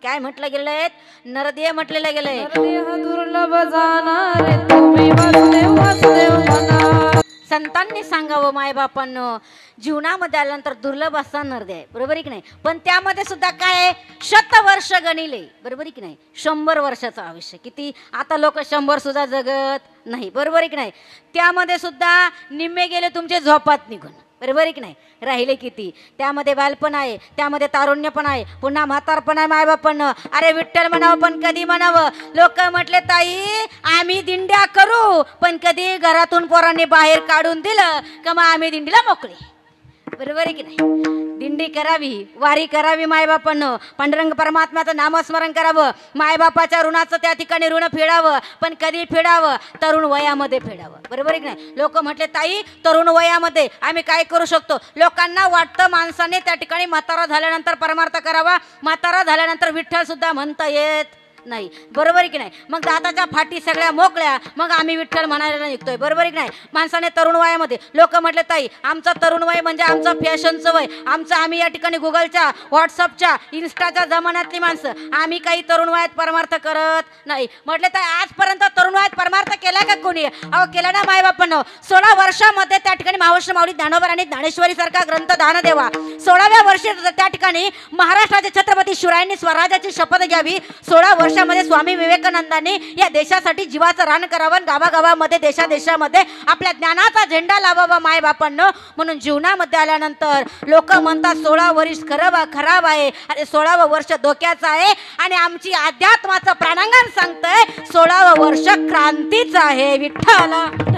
काय म्हटलं गेलंय? नरदेय म्हटलेलं गेलंय. देह दुर्लभ जाणारे तुम्ही वासुदेव वासुदेव म्हणा. संतांनी सांगावं मायबापांनो, जीवनामध्ये आल्यानंतर दुर्लभ असा नरदेय आहे, बरोबर आहे की नाही? पण त्यामध्ये सुद्धा काय आहे? शतवर्ष गणिले, बरोबर आहे की नाही? शंभर वर्षाचं आयुष्य. किती? आता लोक शंभर सुद्धा जगत नाही, बरोबर आहे की नाही? त्यामध्ये सुद्धा निम्मे गेले तुमचे झोपात निघून, बरोबर आहे की नाही? राहिले किती? त्यामध्ये बालपण आहे, त्यामध्ये तारुण्य पण आहे, पुन्हा म्हातारपण आहे मायबापांना. अरे विठ्ठल म्हणावं पण कधी म्हणावं? लोक म्हटले ताई आम्ही दिंड्या करू, पण कधी घरातून पोरांनी बाहेर काढून दिलं का मग आम्ही दिंडीला मोकळे, बरोबर आहे की नाही? दिंडी करावी, वारी करावी मायबापांनो, पांडुरंग परमात्म्याचं नामस्मरण करावं, मायबापाच्या ऋणाचं त्या ठिकाणी ऋण फेडावं, पण कधी फेडावं? तरुण वयामध्ये फेडावं, बरोबर आहे की नाही? लोक म्हटले ताई तरुण वयामध्ये आम्ही काय करू शकतो? लोकांना वाटतं माणसाने त्या ठिकाणी म्हातारा झाल्यानंतर परमार्थ करावा, म्हातारा झाल्यानंतर विठ्ठल सुद्धा म्हणता येत नाही, बरोबर आहे की नाही? मग दाताच्या फाटी सगळ्या मोकळ्या, मग आम्ही विठ्ठल म्हणायला निघतोय, बरोबर आहे की नाही? माणसाने तरुण वयामध्ये लोक म्हटले ताई आमचं तरुण वय म्हणजे आमचं फॅशनचं वय, आमचं आम्ही या ठिकाणी गुगलच्या व्हॉट्सअपच्या इन्स्टाच्या जमान्यातली माणसं, आम्ही काही तरुण वयात परमार्थ करत नाही. म्हटले ताई आजपर्यंत तरुण वयात परमार्थ केला का कोणी? अहो केला ना मायबापांनो. सोळा वर्षामध्ये त्या ठिकाणी महाराष्ट्र माऊली ज्ञानोबा आणि ज्ञानेश्वरी सारखा ग्रंथ दान देवा. सोळाव्या वर्षी त्या ठिकाणी महाराष्ट्राचे छत्रपती शिवरायांनी स्वराज्याची शपथ घ्यावी. सोळा वर्ष मध्ये स्वामी विवेकानंदांनी या देशासाठी जीवाचं रान करावं, गावागावामध्ये देशादेशामध्ये आपल्या ज्ञानाचा झेंडा लावावा मायबापांनो. म्हणून जीवनामध्ये आल्यानंतर लोक म्हणतात सोळा वर्ष खरं खराब आहे, अरे सोळावं वर्ष धोक्याचं आहे. आणि आमची अध्यात्माचं प्राणांगण सांगतंय सोळावं वर्ष क्रांतीचं आहे. विठ्ठल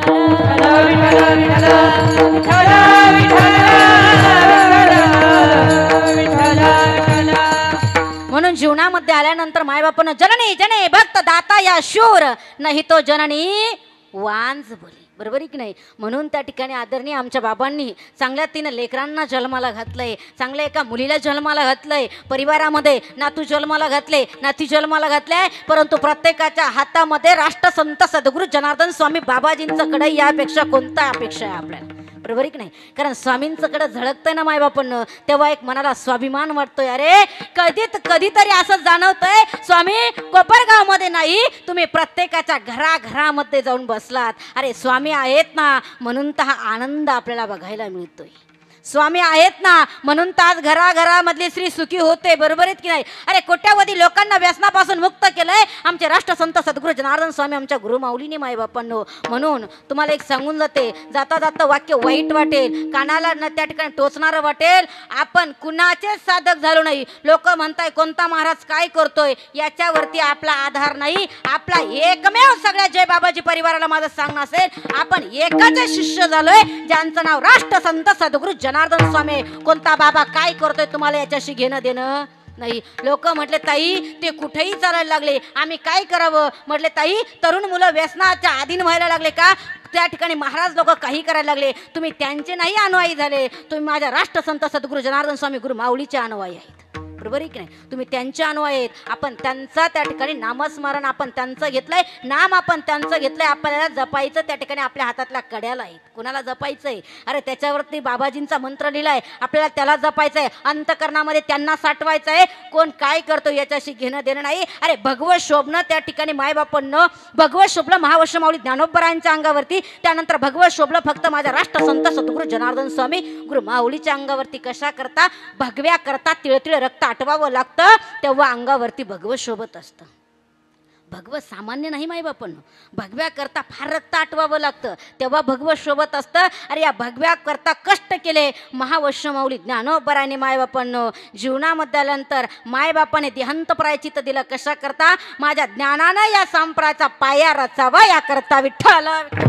म्हणून जीवनामध्ये आल्यानंतर मायबापानं जननी जने भक्त दाता या शूर नाही तो जननी वांज बोले, बरोबर आहे की नाही? म्हणून त्या ठिकाणी आदरणीय आमच्या बाबांनी चांगल्या तिनं लेकरांना जन्माला घातलंय, चांगल्या एका मुलीला जन्माला घातलंय, परिवारामध्ये नातू जन्माला घातले, नाती जन्माला घातले, परंतु प्रत्येकाच्या हातामध्ये राष्ट्रसंत सद्गुरू जनार्दन स्वामी बाबाजींचं कडे यापेक्षा कोणता अपेक्षा आहे आपल्याला, बरोबर आहे की नाही? कारण स्वामींचं कडे झळकतंय ना मायबापांना, तेव्हा एक मनाला स्वाभिमान वाटतोय. अरे कधी कधीतरी असं जाणवतंय स्वामी कोपरगाव मध्ये नाही, तुम्ही प्रत्येकाच्या घराघरामध्ये जाऊन बसलात. अरे स्वामी आहेत ना म्हणून तर हा आनंद आपल्याला बघायला मिळतोय. स्वामी आहेत ना म्हणून तर आज घराघरामधली स्त्री सुखी होते, बरोबर आहेत की नाही? अरे कोट्यावधी लोकांना व्यसनापासून मुक्त केलंय आमचे राष्ट्रसंत सद्गुरू जनार्दन स्वामी आमच्या गुरु माऊलीने मायबापांनो. म्हणून तुम्हाला एक सांगून जाते, जाता जाता वाक्य वाईट वाटेल, कानाला न त्या ठिकाणी टोचणारं वाटेल, आपण कुणाचेच साधक झालो नाही. लोक म्हणताय कोणता महाराज काय करतोय, याच्यावरती आपला आधार नाही. आपला एकमेव सगळ्या जय बाबाजी परिवाराला माझं सांगणं असेल, आपण एकच शिष्य झालोय ज्यांचं नाव राष्ट्रसंत सद्गुरू जनार्दन स्वामी. कोणता बाबा काय करतोय तुम्हाला याच्याशी घेणं देणं नाही. लोक म्हटले ताई ते कुठेही चालायला लागले, आम्ही काय करावं? म्हटले ताई तरुण मुलं व्यसनाच्या अधीन व्हायला लागले का? त्या ठिकाणी महाराज लोक काही करायला लागले, तुम्ही त्यांचे नाही अनुयायी झाले, तुम्ही माझ्या राष्ट्रसंत सद्गुरू जनार्दन स्वामी गुरु माऊलीचे अनुयायी आहेत, बरोबर आहे की नाही? तुम्ही त्यांचे अनुयायी आहेत. आपण त्यांचा त्या ठिकाणी नामस्मरण आपण त्यांचं घेतलंय, नाम आपण त्यांचं घेतलंय, आपल्याला जपायचं त्या ठिकाणी आपल्या हातातल्या कड्याला आहेत. कुणाला जपायचंय? अरे त्याच्यावरती बाबाजींचा मंत्र लिहिलाय, आपल्याला त्याला जपायचंय, अंतकरणामध्ये त्यांना साठवायचं आहे. कोण काय करतो याच्याशी घेणं देणं नाही. अरे भगवत शोभनं त्या ठिकाणी मायबापांनो, भगवत शोभलं महावर्ष माऊली ज्ञानोबरायांच्या अंगावरती, त्यानंतर भगवत शोभलं फक्त माझ्या राष्ट्रसंत सद्गुरू जनार्दन स्वामी गुरु माऊलीच्या अंगावरती. कशा करता? भगव्या करता तिळतिळ रक्त आटवावं लागतं, तेव्हा अंगावरती भगवत शोभत असतं. भगवत सामान्य नाही मायबापांनो, भगव्या करता फार रक्त आटवावं लागतं, तेव्हा भगवत शोभत असतं. अरे या भगव्या करता कष्ट केले महावश्य माऊली ज्ञानोबराने मायबापांनो. जीवनामध्ये आल्यानंतर मायबापाने देहांत प्रायचित्त दिलं. कशा करता? माझ्या ज्ञानानं या संप्राचा पाया रचावा या करता. विठ्ठल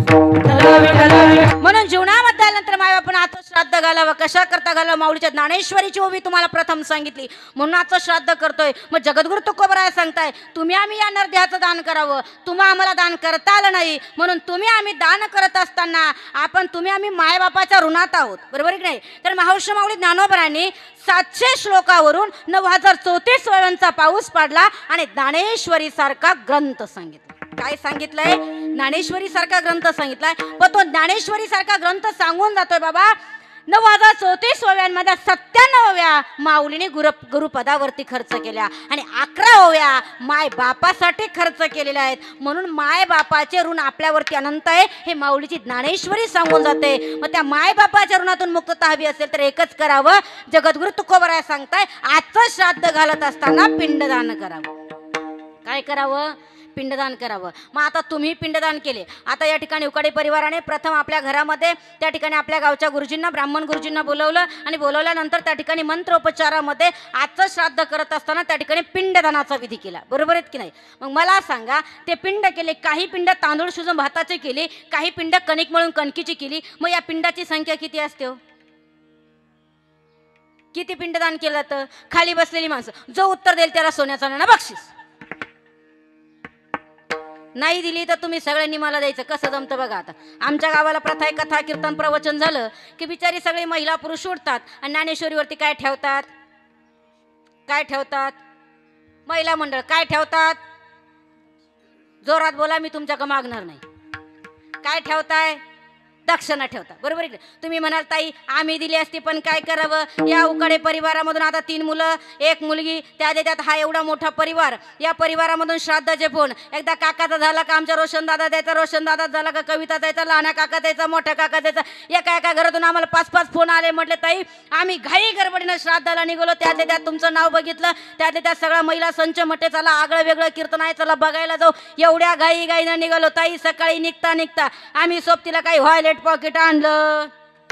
म्हणून जीवनामध्ये आल्यानंतर मायबापाने आचं श्राद्ध घालावं. कशा करता घालावं? माऊलीच्या ज्ञानेश्वरीची ओवी तुम्हाला प्रथम सांगितली म्हणून आचं श्राद्ध करतोय. मग जगद्गुरु तुकोबराय सांगताय तुम्ही आम्ही या नरदेहाचं दान करावं, तुम्हा आम्हाला दान करता आलं नाही म्हणून तुम्ही आम्ही दान करत असताना आपण तुम्ही आम्ही मायबापाच्या ऋणात आहोत, बरोबर की नाही? तर महावर्ष माऊली ज्ञानोबरांनी सातशे श्लोकावरून नऊ हजार चौतीस वेळांचा पाऊस पाडला आणि ज्ञानेश्वरी सारखा ग्रंथ सांगितला. काय सांगितलंय? ज्ञानेश्वरी सारखा ग्रंथ सांगितलाय. पण तो ज्ञानेश्वरी सारखा ग्रंथ सांगून जातोय बाबा नऊ हजार चौतीस ओव्यांमध्ये सत्त्याण्णव ओव्या माऊलीने गुरु गुरुपदावरती खर्च केल्या आणि अकरा ओव्या माय बापासाठी खर्च केलेल्या आहेत. म्हणून माय बापाचे ऋण आपल्यावरती अनंत आहे हे माऊलीची ज्ञानेश्वरी सांगून जाते. मग त्या माय बापाच्या ऋणातून मुक्तता हवी असेल तर एकच करावं, जगद्गुरु तुकोबराय सांगताय आजचं श्राद्ध घालत असताना पिंडदान करावं. काय करावं? पिंडदान करावं. मग आता तुम्ही पिंडदान केले, आता या ठिकाणी उकाडे परिवाराने प्रथम आपल्या घरामध्ये त्या ठिकाणी आपल्या गावच्या गुरुजींना ब्राह्मण गुरुजींना बोलवलं आणि बोलवल्यानंतर त्या ठिकाणी मंत्रोपचारामध्ये आजचं श्राद्ध करत असताना त्या ठिकाणी पिंडदानाचा विधी केला. बरोबर आहेत की नाही? मग मला सांगा, ते पिंड केले, काही पिंड तांदूळ शिजून भाताचे केली, काही पिंड कणिक मळून कणकीची केली. मग या पिंडाची संख्या किती असते हो? किती पिंडदान केलं तर? खाली बसलेली माणसं, जो उत्तर देईल त्याला सोन्याचा नाणं बक्षीस. नाही दिली तर तुम्ही सगळ्यांनी मला द्यायचं. कसं जमतं बघा. आता आमच्या गावाला प्रथा आहे, कथा कीर्तन प्रवचन झालं की बिचारी सगळी महिला पुरुष उठतात आणि ज्ञानेश्वरीवरती काय ठेवतात? काय ठेवतात? महिला मंडळ काय ठेवतात? जोरात बोला, मी तुमच्याकडे मागणार नाही. काय ठेवताय? दक्षिणा ठेवता. बरोबर आहे. तुम्ही म्हणाल ताई आम्ही दिली असती पण काय करावं, या उकाडे परिवारामधून आता तीन मुलं एक मुलगी, त्या देतात हा एवढा मोठा परिवार, या परिवारामधून श्राद्धाचे फोन, एकदा काकाचा झाला का आमच्या रोशन दादा द्यायचा, रोशन दादा झाला का कविता द्यायचा, लहाना काका द्यायचा, मोठ्या काका द्यायचा. एका एका घरातून आम्हाला पाच पाच फोन आले. म्हटले ताई आम्ही घाई गडबडीनं श्राद्धाला निघालो, त्यातल्या त्यात तुमचं नाव बघितलं, त्यातल्या त्यात सगळ्या महिला संच म्हटले चला आगळं वेगळं कीर्तन आहे, चला बघायला जाऊ. एवढ्या घाई घाईनं निघालो ताई. सकाळी निघता निघता आम्ही सोबतीला काही व्हायलेट पॉकेट आणलं.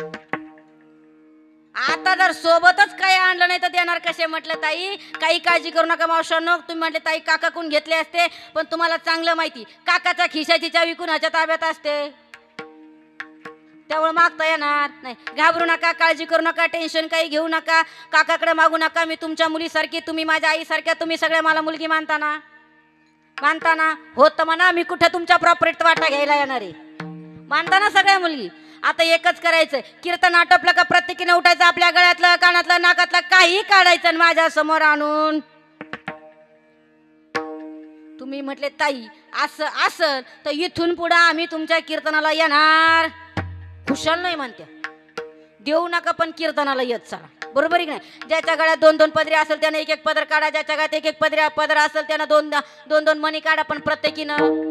आता जर सोबतच काही आणलं नाही तर देणार कसे? म्हटलं ताई काही काळजी करू नका मावशांनो. तुम्ही म्हटले ताई काकाकडून घेतले असते, पण तुम्हाला चांगलं माहिती काकाच्या खिशाची चावी कुणाच्या ताब्यात असते, त्यामुळे मागता येणार नाही. घाबरू नका, काळजी करू नका, टेन्शन काही घेऊ नका, काकाकडे मागू नका. मी तुमच्या मुलीसारखी, तुम्ही माझ्या आईसारख्या, तुम्ही सगळ्या मला मुलगी मानताना मानताना होत म्हणा. मी कुठे तुमच्या प्रॉपर्टीत वाटा घ्यायला येणार आहे? मानताना सगळ्या मुलगी. आता एकच करायचं, कीर्तन आटोपलं का प्रत्येकीने उठायचं, आपल्या गळ्यातलं कानातलं नाकातलं काही काढायचं माझ्या समोर आणून. तुम्ही म्हटले ताई असं असं तर इथून पुढे आम्ही तुमच्या कीर्तनाला येणार. खुशाल नाही म्हणते, देऊ नका पण कीर्तनाला येत चला. बरोबर आहे की नाही? ज्याच्या गळ्यात दोन दोन पदरी असेल त्याने एक एक पदर काढा, ज्याच्या गळ्यात एक एक पदरी पदर असेल त्यानं दोन दोन दोन मणी काढा, पण प्रत्येकीनं.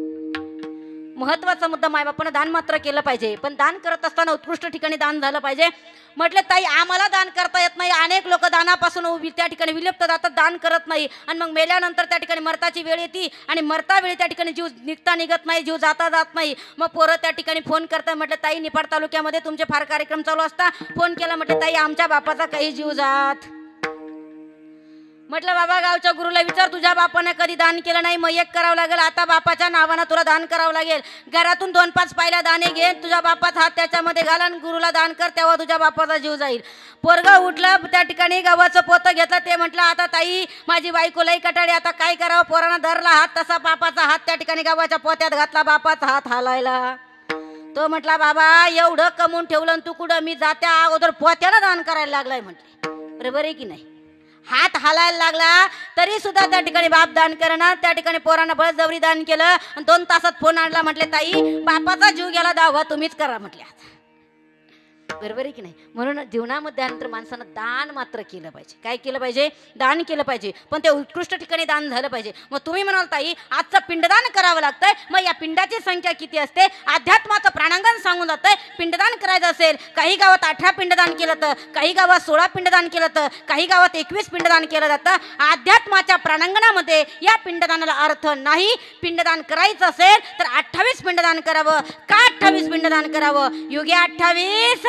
महत्वाचा मुद्दा, मायबापानं दान मात्र केलं पाहिजे, पण दान करत असताना उत्कृष्ट ठिकाणी दान झालं पाहिजे. म्हटलं ताई आम्हाला दान करता येत नाही, अनेक लोक दानापासून त्या ठिकाणी विलुप्त जातात, दान करत नाही, आणि मग मेल्यानंतर त्या ठिकाणी मरताची वेळ येते आणि मरता वेळी त्या ठिकाणी जीव निघता निघत नाही, जीव जाता जात नाही. मग पोरं त्या ठिकाणी फोन करतात. म्हटलं ताई निफाड तालुक्यामध्ये तुमचे फार कार्यक्रम चालू असता, फोन केला. म्हटलं ताई आमच्या बापाचा काही जीव जात. म्हटलं बाबा गावच्या गुरुला विचार, तुझ्या बापाने कधी दान केलं नाही, मग एक करावं लागेल. आता बापाच्या नावानं तुला दान करावं लागेल. घरातून दोन पाच पायल्या दाणे घे, तुझ्या बापाचा हात त्याच्यामध्ये घाल आणि गुरुला दान कर, तेव्हा तुझ्या बापाचा जीव जाईल. पोरगा उठलं, त्या ठिकाणी गव्हाचं पोतं घेतलं. ते म्हटलं आता ताई माझी बायको लई कटाळी, आता काय करावं? पोरानं धरला हात, तसा बापाचा हात त्या ठिकाणी गव्हाच्या पोत्यात घातला, बापाचा हात हालायला. तो म्हटला बाबा एवढं कमवून ठेवलं तू कुठं? मी जात्या अगोदर पोत्यानं दान करायला लागलाय. म्हटले बरोबर आहे की नाही? हात हालायला लागला तरी सुद्धा त्या ठिकाणी बाप दान करणार. त्या ठिकाणी पोरांना बळजबरी दान केलं आणि दोन तासात फोन आणला. म्हटले ताई बापाचा जीव गेला, दावा तुम्हीच करा. म्हटले बरोबर आहे की नाही? म्हणून जीवनामध्ये नंतर माणसानं दान मात्र केलं पाहिजे. काय केलं पाहिजे? दान केलं पाहिजे, पण ते उत्कृष्ट ठिकाणी दान झालं पाहिजे. मग तुम्ही म्हणाल ताई आजचं पिंडदान करावं लागतंय, मग या पिंडाची संख्या किती असते? अध्यात्माचं प्राणांगण सांगून जातंय. पिंडदान करायचं असेल, काही गावात अठरा पिंडदान केलं तर, काही गावात सोळा पिंडदान केलं तर, काही गावात एकवीस पिंडदान केलं जातं. अध्यात्माच्या प्राणांगणामध्ये या पिंडदानाला अर्थ नाही. पिंडदान करायचं असेल तर अठ्ठावीस पिंडदान करावं. का अठ्ठावीस पिंडदान करावं? युगे अठ्ठावीस,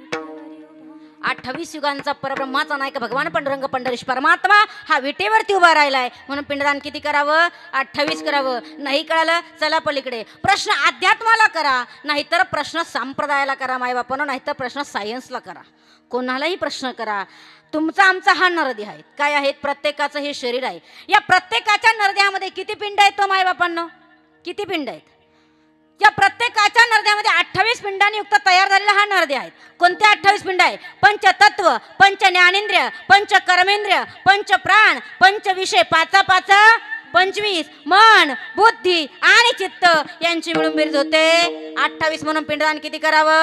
अठ्ठावीस युगांचा परब्रह्माचा नायक भगवान पांडुरंग पंढरीश परमात्मा हा विटेवरती उभा राहिलाय. म्हणून पिंडदान किती करावं? अठ्ठावीस करावं. नाही कळालं? चला पलीकडे. प्रश्न अध्यात्माला करा, नाहीतर प्रश्न संप्रदायाला करा मायबापानं, नाहीतर प्रश्न सायन्सला करा, कोणालाही प्रश्न करा. तुमचा आमचा हा नरदेह आहे. काय आहेत? प्रत्येकाचं हे शरीर आहे. या प्रत्येकाच्या नरदेहामध्ये किती पिंड आहेत तो मायबापांनो? किती पिंड आहेत? या प्रत्येकाच्या नरद्यामध्ये अठ्ठावीस पिंडांनी युक्त तयार झालेला हा नरदेह आहे. कोणते अठ्ठावीस पिंड आहे? पंचतत्व, पंच ज्ञानेंद्रिय, पंच कर्मेंद्रिय, पंच प्राण, पंच विषय, पाचा पाच पंचवीस, मन, बुद्धी आणि चित्त यांची मिळून बेरीज होते अठ्ठावीस. म्हणून पिंडदान किती करावं?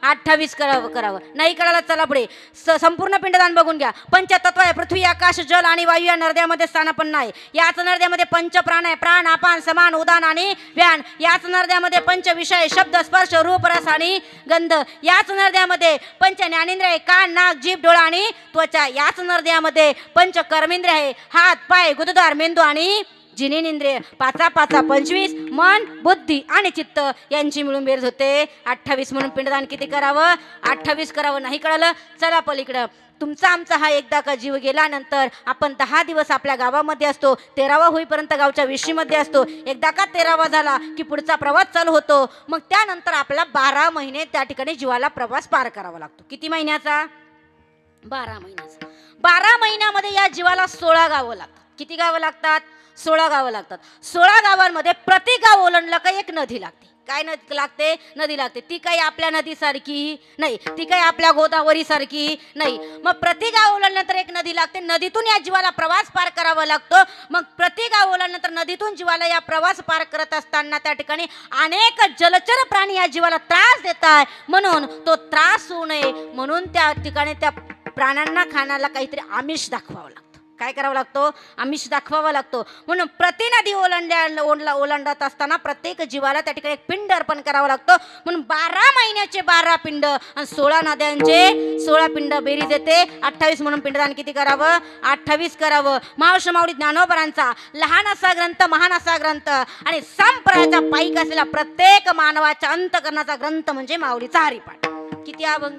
अठ्ठावीस करावं करावं नाही कळालं चला पुढे. स संपूर्ण पिंडदान बघून घ्या. पंचतत्व आहे, पृथ्वी आकाश जल आणि वायू या नरद्यामध्ये स्थानापन्न आहे. याच नरद्यामध्ये पंच प्राण आहे, प्राण अपान समान उदान आणि व्यान. याच नरद्यामध्ये पंच विषय शब्द स्पर्श रूप रस आणि गंध. याच नरद्यामध्ये पंच ज्ञानेंद्रिय कान नाक जीभ डोळा आणि त्वचा. याच नरद्यामध्ये पंच कर्मेंद्रिय आहे, हात पाय गुदद्वार मेंदू आणि जिनेंद्रिय. पाचा पाचा पंचवीस मन बुद्धी आणि चित्त यांची मिळून बेरीज होते अठ्ठावीस. म्हणून पिंडदान किती करावं? अठ्ठावीस करावं. नाही कळालं चला पलीकडं. तुमचा आमचा हा एकदा का जीव गेल्यानंतर आपण दहा दिवस आपल्या गावामध्ये असतो. तेरावा होईपर्यंत गावच्या विशीमध्ये असतो. एकदा का तेरावा झाला की पुढचा प्रवास चालू होतो. मग त्यानंतर आपल्याला बारा महिने त्या ठिकाणी जीवाला प्रवास पार करावा लागतो. किती महिन्याचा? बारा महिन्याचा. बारा महिन्यामध्ये या जीवाला सोळा गावं लागतात. किती गावं लागतात? सोळा गावं लागतात. सोळा गावांमध्ये प्रति गाव ओलांडलं का एक नदी लागते. काय नदी लागते? नदी लागते. ती काही आपल्या नदीसारखी नाही, ती काही आपल्या गोदावरी सारखी नाही. मग प्रति गाव ओलांडल्यानंतर एक नदी लागते. नदीतून या जीवाला प्रवास पार करावा लागतो. मग प्रति गाव ओलांडल्यानंतर नदीतून जीवाला या प्रवास पार करत असताना त्या ठिकाणी अनेक जलचर प्राणी या जीवाला त्रास देतात. म्हणून तो त्रास होऊ नये म्हणून त्या ठिकाणी त्या प्राण्यांना खाण्याला काहीतरी आमिष दाखवावं लागतं. काय करावं लागतो? आमिष दाखवावा लागतो. म्हणून प्रतिनदी ओलांडल्या ओला ओलांडत असताना प्रत्येक जीवाला त्या ठिकाणी एक पिंड अर्पण करावं लागतं. म्हणून बारा महिन्याचे बारा पिंड आणि सोळा नद्यांचे सोळा पिंड बेरीज येते अठ्ठावीस. म्हणून पिंडदान किती करावं? अठ्ठावीस करावं. मावशी मावळी ज्ञानोबरांचा लहान असा ग्रंथ महान असा ग्रंथ आणि संप्रदायाचा पाईक असलेला प्रत्येक मानवाच्या अंतकरणाचा ग्रंथ म्हणजे माऊलीचा हरिपाठ. किती अभंग?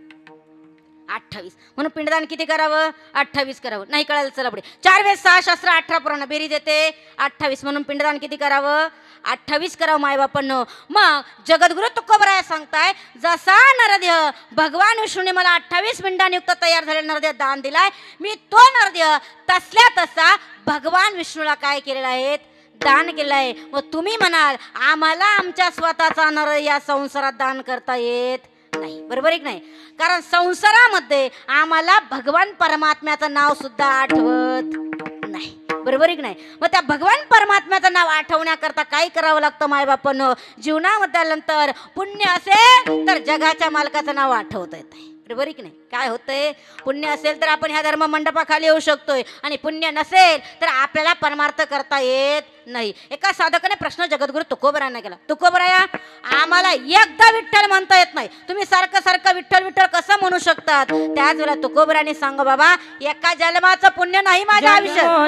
अठ्ठावीस. म्हणून पिंडदान किती करावं? अठ्ठावीस करावं. नाही कळालं चला पुढे. चार वेद सहा शास्त्र अठरा पुराण बेरीज येते अठ्ठावीस. म्हणून पिंडदान किती करावं? अठ्ठावीस करावं मायबापांनो. मग जगद्गुरु तुकोबराय सांगताय जसा नरदेह भगवान विष्णूने मला अठ्ठावीस पिंडांयुक्त तयार झालेला नरदेह दान दिलाय, मी तो नरदेह तसल्या तसा भगवान विष्णूला काय केलेला आहे? दान केलं आहे. मग तुम्ही म्हणाल आम्हाला आमच्या स्वतःचा नर या संसारात दान करता येत नाही. बरोबर आहे की नाही? कारण संसारामध्ये आम्हाला भगवान परमात्म्याचं नाव सुद्धा आठवत नाही. बरोबर आहे की नाही? मग त्या भगवान परमात्म्याचं नाव आठवण्याकरता काय करावं लागतं मायबापांनो? जीवनामध्ये आल्यानंतर पुण्य असेल तर जगाच्या मालकाचं नाव आठवता येत आहे. बरोबर आहे की नाही? काय होतंय? पुण्य असेल तर आपण ह्या धर्म मंडपाखाली येऊ शकतोय आणि पुण्य नसेल तर आपल्याला परमार्थ करता येत नाही. एका साधकाने प्रश्न जगद्गुरु तुकोबरायांना केला. तुकोबराया आम्हाला एकदा विठ्ठल म्हणता येत नाही, तुम्ही सारखं सारखं विठ्ठल विठ्ठल कसं म्हणू शकतात? त्याच वेळेला तुकोबरायांनी सांग बाबा एका जन्माचं पुण्य नाही माझ्या आयुष्यात.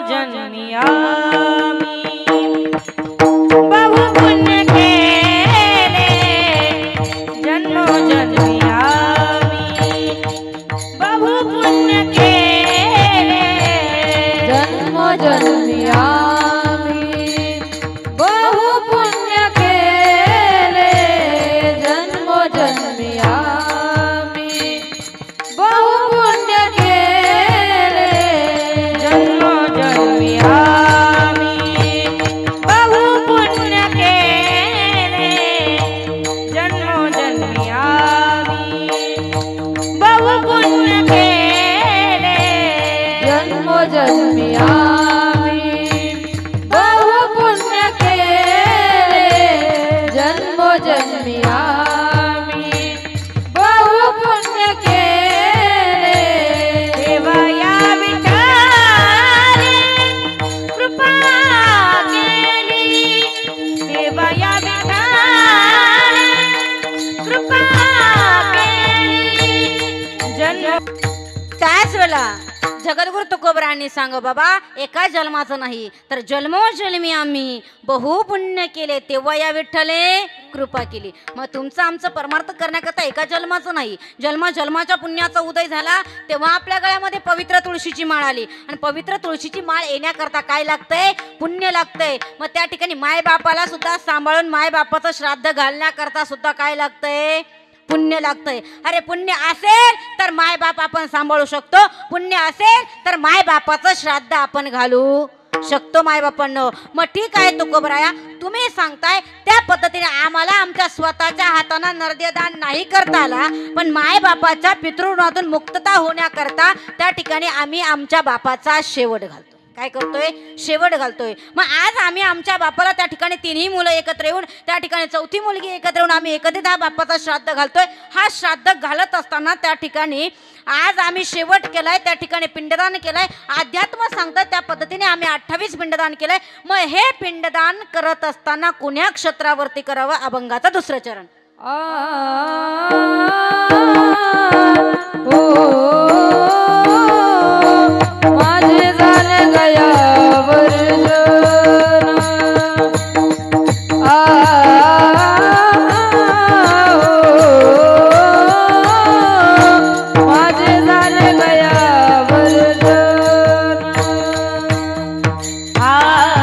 बहु पुण्य केले जन्मोजन्मी बहु पुण्य केले जन्मोजन्मी आम्ही बहु पुण्य केले जन्मोजन्मी आम्ही बहु पुण्य केले जन्मोजन्मी आम्ही बहु पुण्य केले जन्मोजन्मी आम्ही बहु पुण्य केले जन्मोजन्मी आम्ही बहु पुण्य केले जन्मोजन्मी आम्ही बहु पुण्य केले. देवा या विठ्ठले कृपा केली, देवा या विठ्ठले कृपा केली जन्म. त्याच वेळेला जगद्गुरु तुकोबरायांनी सांग बाबा एका जन्माचं नाही तर जन्मोजन्मी आम्ही बहु पुण्य केले तेव्हा या विठ्ठले कृपा केली. मग तुमचं आमचं परमार्थ करण्याकरता एका जन्माचं नाही, जन्म जन्माच्या पुण्याचा उदय झाला तेव्हा आपल्या गळ्यामध्ये पवित्र तुळशीची माळ आली आणि पवित्र तुळशीची माळ येण्याकरता काय लागतंय? पुण्य लागतंय. मग त्या ठिकाणी मायबापाला सुद्धा सांभाळून मायबापाचं श्राद्ध घालण्याकरता सुद्धा काय लागतंय? पुण्य लागतंय. अरे पुण्य असेल तर माय बाप आपण सांभाळू शकतो, पुण्य असेल तर माय बापाचं श्राद्ध आपण घालू शकतो मायबापांनो. मग ठीक आहे तुकोबराया तुम्ही सांगताय त्या पद्धतीने आम्हाला आमच्या स्वतःच्या हाताने नरदेदान नाही करता आला, पण माय बापाच्या पितृऋणातून मुक्तता होण्याकरता त्या ठिकाणी आम्ही आमच्या बापाचा शेवट घालतो. काय करतोय शेवट घालतोय. मग आज आम्ही आमच्या बापाला त्या ठिकाणी तिन्ही मुलं एकत्र येऊन त्या ठिकाणी चौथी मुलगी एकत्र येऊन आम्ही एकत्रित हा बापाचा श्राद्ध घालतोय. हा श्राद्ध घालत असताना त्या ठिकाणी आज आम्ही शेवट केलाय, त्या ठिकाणी पिंडदान केलंय. अध्यात्म सांगतात त्या पद्धतीने आम्ही अठ्ठावीस पिंडदान केलंय. मग हे पिंडदान करत असताना कुण्या क्षेत्रावरती करावं अभंगाचं दुसरं चरण. आ ओ माझे झाले गयावर जन आ माझे झाले गयावर जन आ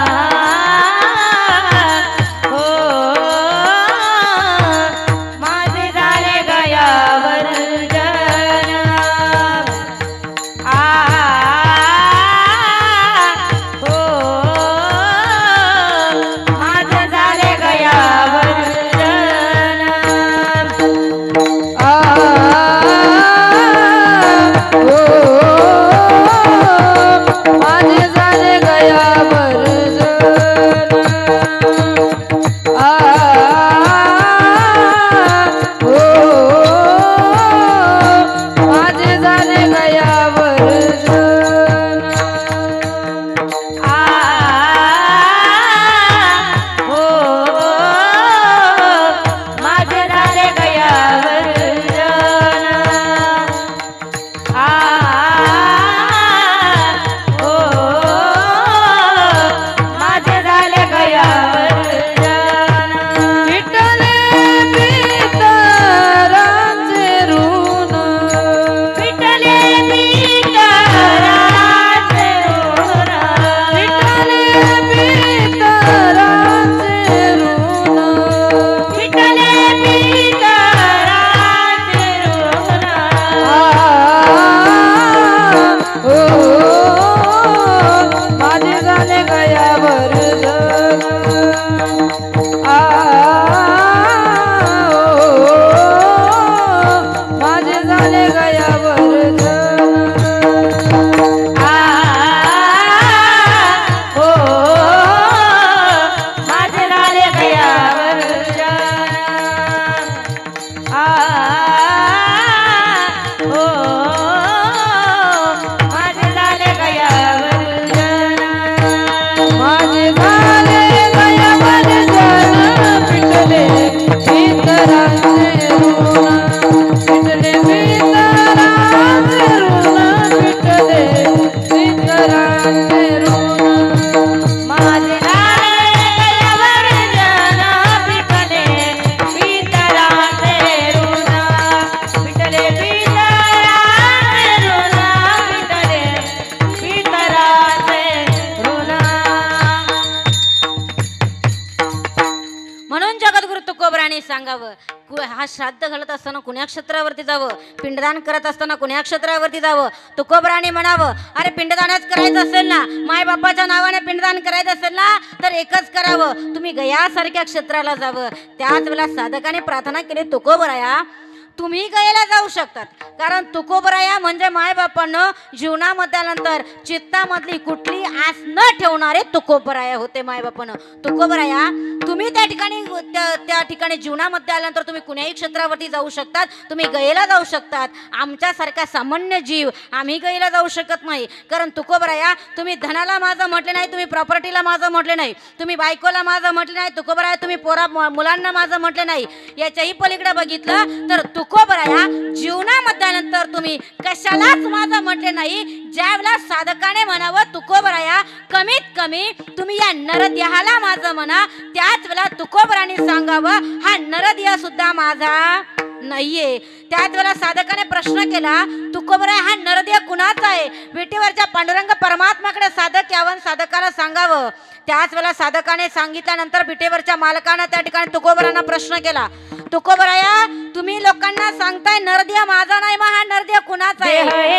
हा श्राद्ध घालत असताना कुण्या क्षेत्रावरती जावं, पिंडदान करत असताना कुण्या क्षेत्रावरती जावं. तुकोबराने म्हणावं, अरे पिंडदानच करायचं असेल ना, माय बापाच्या नावाने पिंडदान करायचं असेल ना तर एकच करावं, तुम्ही गयासारख्या क्षेत्राला जावं. त्याच वेळेला साधकाने प्रार्थना केली, तुकोबराया तुम्ही गयाला जाऊ शकतात, कारण तुकोबराया म्हणजे मायबापानं जीवनामध्ये आल्यानंतर चित्तामधली कुठली आस न ठेवणारे तुकोबराया होते मायबापानं. तुकोबराया तुम्ही त्या ठिकाणी त्या, त्या ठिकाणी जीवनामध्ये आल्यानंतर तुम्ही कुण्याही क्षेत्रावरती जाऊ शकतात, तुम्ही गयेला जाऊ शकतात. आमच्यासारखा सामान्य जीव आम्ही गयेला जाऊ शकत नाही, कारण तुकोबराया तुम्ही धनाला माझं म्हटले नाही, तुम्ही प्रॉपर्टीला माझं म्हटले नाही, तुम्ही बायकोला माझं म्हटले नाही, तुकोबराया तुम्ही पोरा मुलांना माझं म्हटले नाही. याच्याही पलीकडे बघितलं तर तुकोबराया जीवनामध्ये आल्यानंतर तुम्ही कशालाच माझं म्हटले नाही. ज्यावेळेला साधकाने म्हणावं तुकोबराया कमीत कमी तुम्ही या नरदेहाला माझं म्हणा, त्याच वेळेला तुकोबराने सांगावं हा नरदेह सुद्धा माझा नाहीये. त्याच वेळेला साधकाने प्रश्न केला, तुकोबराया हा नरदेह कुणाचा आहे? विटेवरच्या पांडुरंग परमात्माकडे साधक यावं, साधकाला सांगावं. त्याच वेळेला साधकाने सांगितल्यानंतर विटेवरच्या मालकानं त्या ठिकाणी तुकोबरांना प्रश्न केला, तुकोबराया तुम्ही लोकांना सांगताय नरदेह माझा नाही, मग हा नरदेह कुणाचा आहे?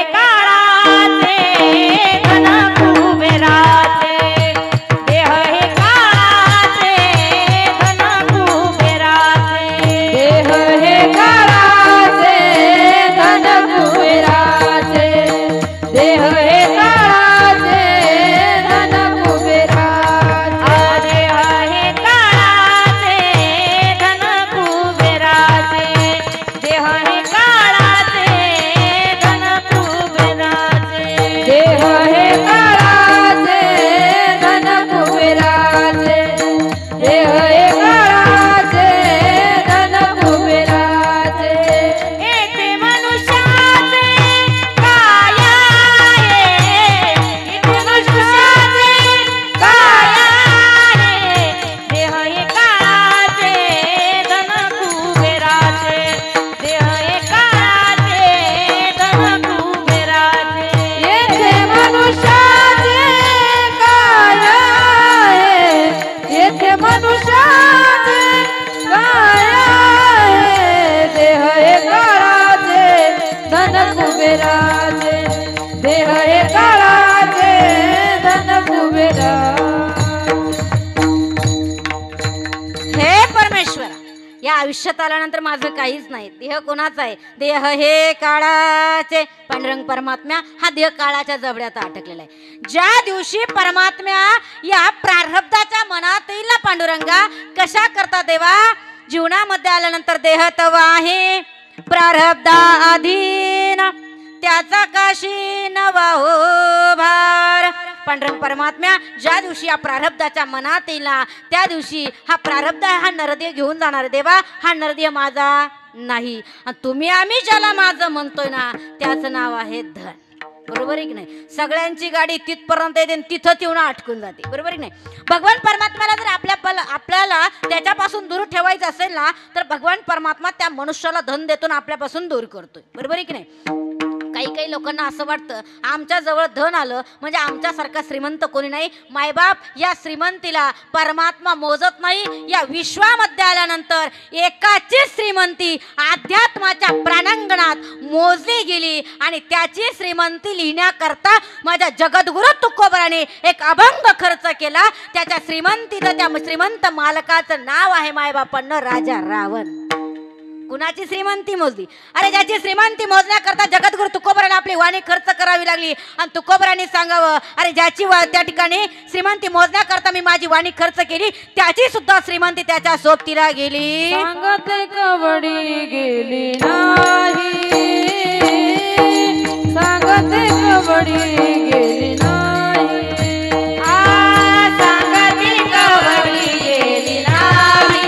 काळाचे धन कुबेराचे, देह हे काळाचे धन कुबेराचे, देह हे काळाचे धन कुबेराचे, देह हे काळाचे मनुष्याचे काय आहे देह हे काळाचे धन कुबेराचे देह हे काळाचे धन कुबेरा हे परमेश्वरा या आयुष्यात आल्यानंतर माझं काहीच नाही देह कोणाचा आहे देह हे काळाचे पांडुरंग परमात्म्या हा देह काळाच्या जबड्यात अटकलेला आहे ज्या दिवशी परमात्म्या या प्रारब्धाच्या मनात येईल ना पांडुरंगा कशा करता देवा जीवनामध्ये आल्यानंतर देह तव आहे प्रारब्धा अधीन त्याचा काशी नवा हो भार पांडुरंग परमात्म्या ज्या दिवशी या प्रारब्धाच्या मनात येईल त्या दिवशी हा प्रारब्ध हा नरदेह घेऊन जाणार देवा हा नरदेह माझा नाही तुम्ही आम्ही ज्याला माझं म्हणतोय ना त्याचं नाव आहे धन बरोबर आहे की नाही सगळ्यांची गाडी तिथपर्यंत येते तिथं येऊन अटकून जाते बरोबर आहे की नाही भगवान परमात्म्याला जर आपल्या आपल्याला त्याच्यापासून दूर ठेवायचं असेल ना तर भगवान परमात्मा त्या मनुष्याला धन देतून आपल्यापासून दूर करतोय बरोबर आहे की नाही काही काही लोकांना असं वाटतं आमच्या जवळ धन आलं म्हणजे आमच्यासारखा श्रीमंत कोणी नाही मायबाप या श्रीमंतीला परमात्मा मोजत नाही या विश्वामध्ये आल्यानंतर एकाची श्रीमंती अध्यात्माच्या प्राणांगणात मोजली गेली आणि त्याची श्रीमंती लिहिण्याकरता माझ्या जगद्गुरु तुकोबराने एक अभंग खर्च केला त्याच्या श्रीमंतीचं त्या श्रीमंत मालकाचं नाव आहे मायबापांना राजा रावण कुणाची श्रीमंती मोजली अरे ज्याची श्रीमंती मोजण्याकरता जगद्गुरु तुकोबराला आपली वाणी खर्च करावी लागली आणि तुकोबराने सांगावं अरे ज्याची त्या ठिकाणी श्रीमंती मोजण्याकरता मी माझी वाणी खर्च केली त्याची सुद्धा श्रीमंती त्याच्या सोबतीला गेली सांगते कवडी गेली नाही सांगते कवडी गेली नाही आ सांगते कवडी गेली नाही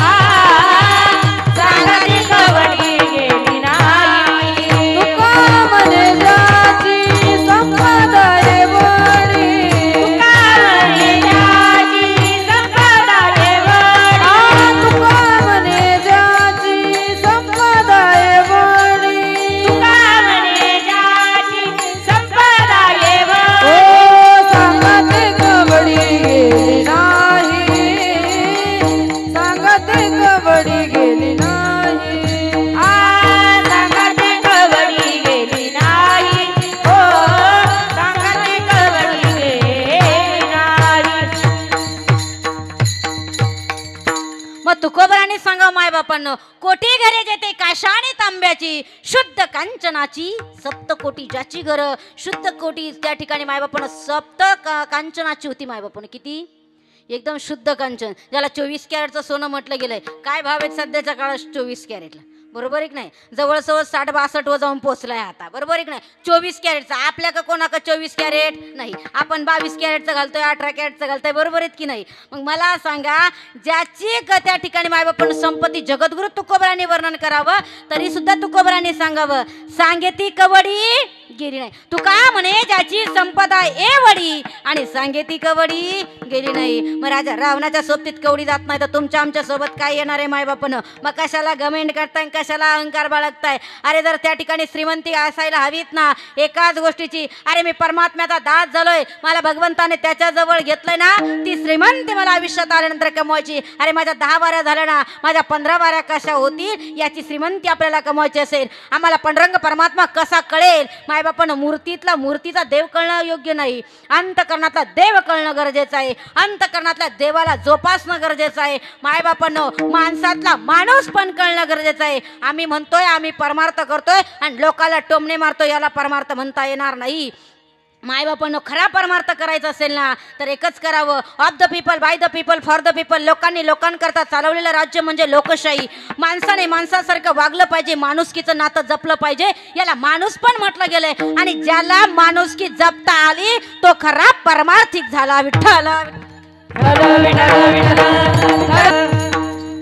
तुकोबराने सांगा माय बापांनो कोटी घरे जेते काशाने तांब्याची शुद्ध कांचनाची सप्त कोटी ज्याची घर शुद्ध कोटी त्या ठिकाणी माय बापांनो सप्त कांचनाची होती माय बापांनो किती एकदम शुद्ध कांचन ज्याला चोवीस कॅरेटचं सोनं म्हटलं गेलंय काय भाव आहेत सध्याच्या काळात चोवीस कॅरेटला बरोबर आहे की नाही जवळजवळ साठ बासष्ट वर जाऊन पोहोचलाय आता बरोबर आहे की नाही चोवीस कॅरेटचा आपल्या का कोणाका चोवीस कॅरेट नाही आपण बावीस कॅरेटचं घालतोय अठरा कॅरेटचं घालतोय बरोबर आहेत की नाही मग मला सांगा ज्याची त्या ठिकाणी मायबापानं संपत्ती जगद्गुरु तुकोबराने वर्णन करावं तरी सुद्धा तुकोबराने सांगावं सांगेती कवडी गेली नाही तू का म्हणे ज्याची संपदा एवढी आणि सांगेती कवडी गेली नाही मग राजा रावणाच्या सोबतीत कवडी जात नाही तर तुमच्या आमच्या सोबत काय येणार आहे मायबापनं मग कशाला गमेंट करताय कशाला अहंकार बाळगताय अरे जर त्या ठिकाणी श्रीमंती असायला हवीत ना एकाच गोष्टीची अरे मी परमात्म्याचा दास झालोय मला भगवंताने त्याच्या जवळ घेतलंय ना ती श्रीमंती मला आयुष्यात आल्यानंतर कमवायची अरे माझ्या दहा बाऱ्या झाल्या ना माझ्या पंधरा बाऱ्या कशा होतील याची श्रीमंती आपल्याला कमवायची असेल आम्हाला पांडुरंग परमात्मा कसा कळेल मायबापानं मूर्तीतला मूर्तीचा देव कळणं योग्य नाही अंतकरणातला देव कळणं गरजेचं आहे अंतकरणातल्या देवाला जोपासणं गरजेचं आहे मायबापानं माणसातला माणूस पण कळणं गरजेचं आहे आम्ही म्हणतोय आम्ही परमार्थ करतोय आणि लोकाला टोमणे मारतोय याला परमार्थ म्हणता येणार नाही मायबापानं खरा परमार्थ करायचा असेल ना तर एकच करावं of the people by the people for the people लोकांनी लोकांकरता चालवलेलं राज्य म्हणजे लोकशाही माणसाने माणसासारखं वागलं पाहिजे माणुसकीचं नातं जपलं पाहिजे याला माणूस पण म्हटलं गेलंय आणि ज्याला माणुसकी जपता आली तो खरा परमार्थिक झाला विठ्ठल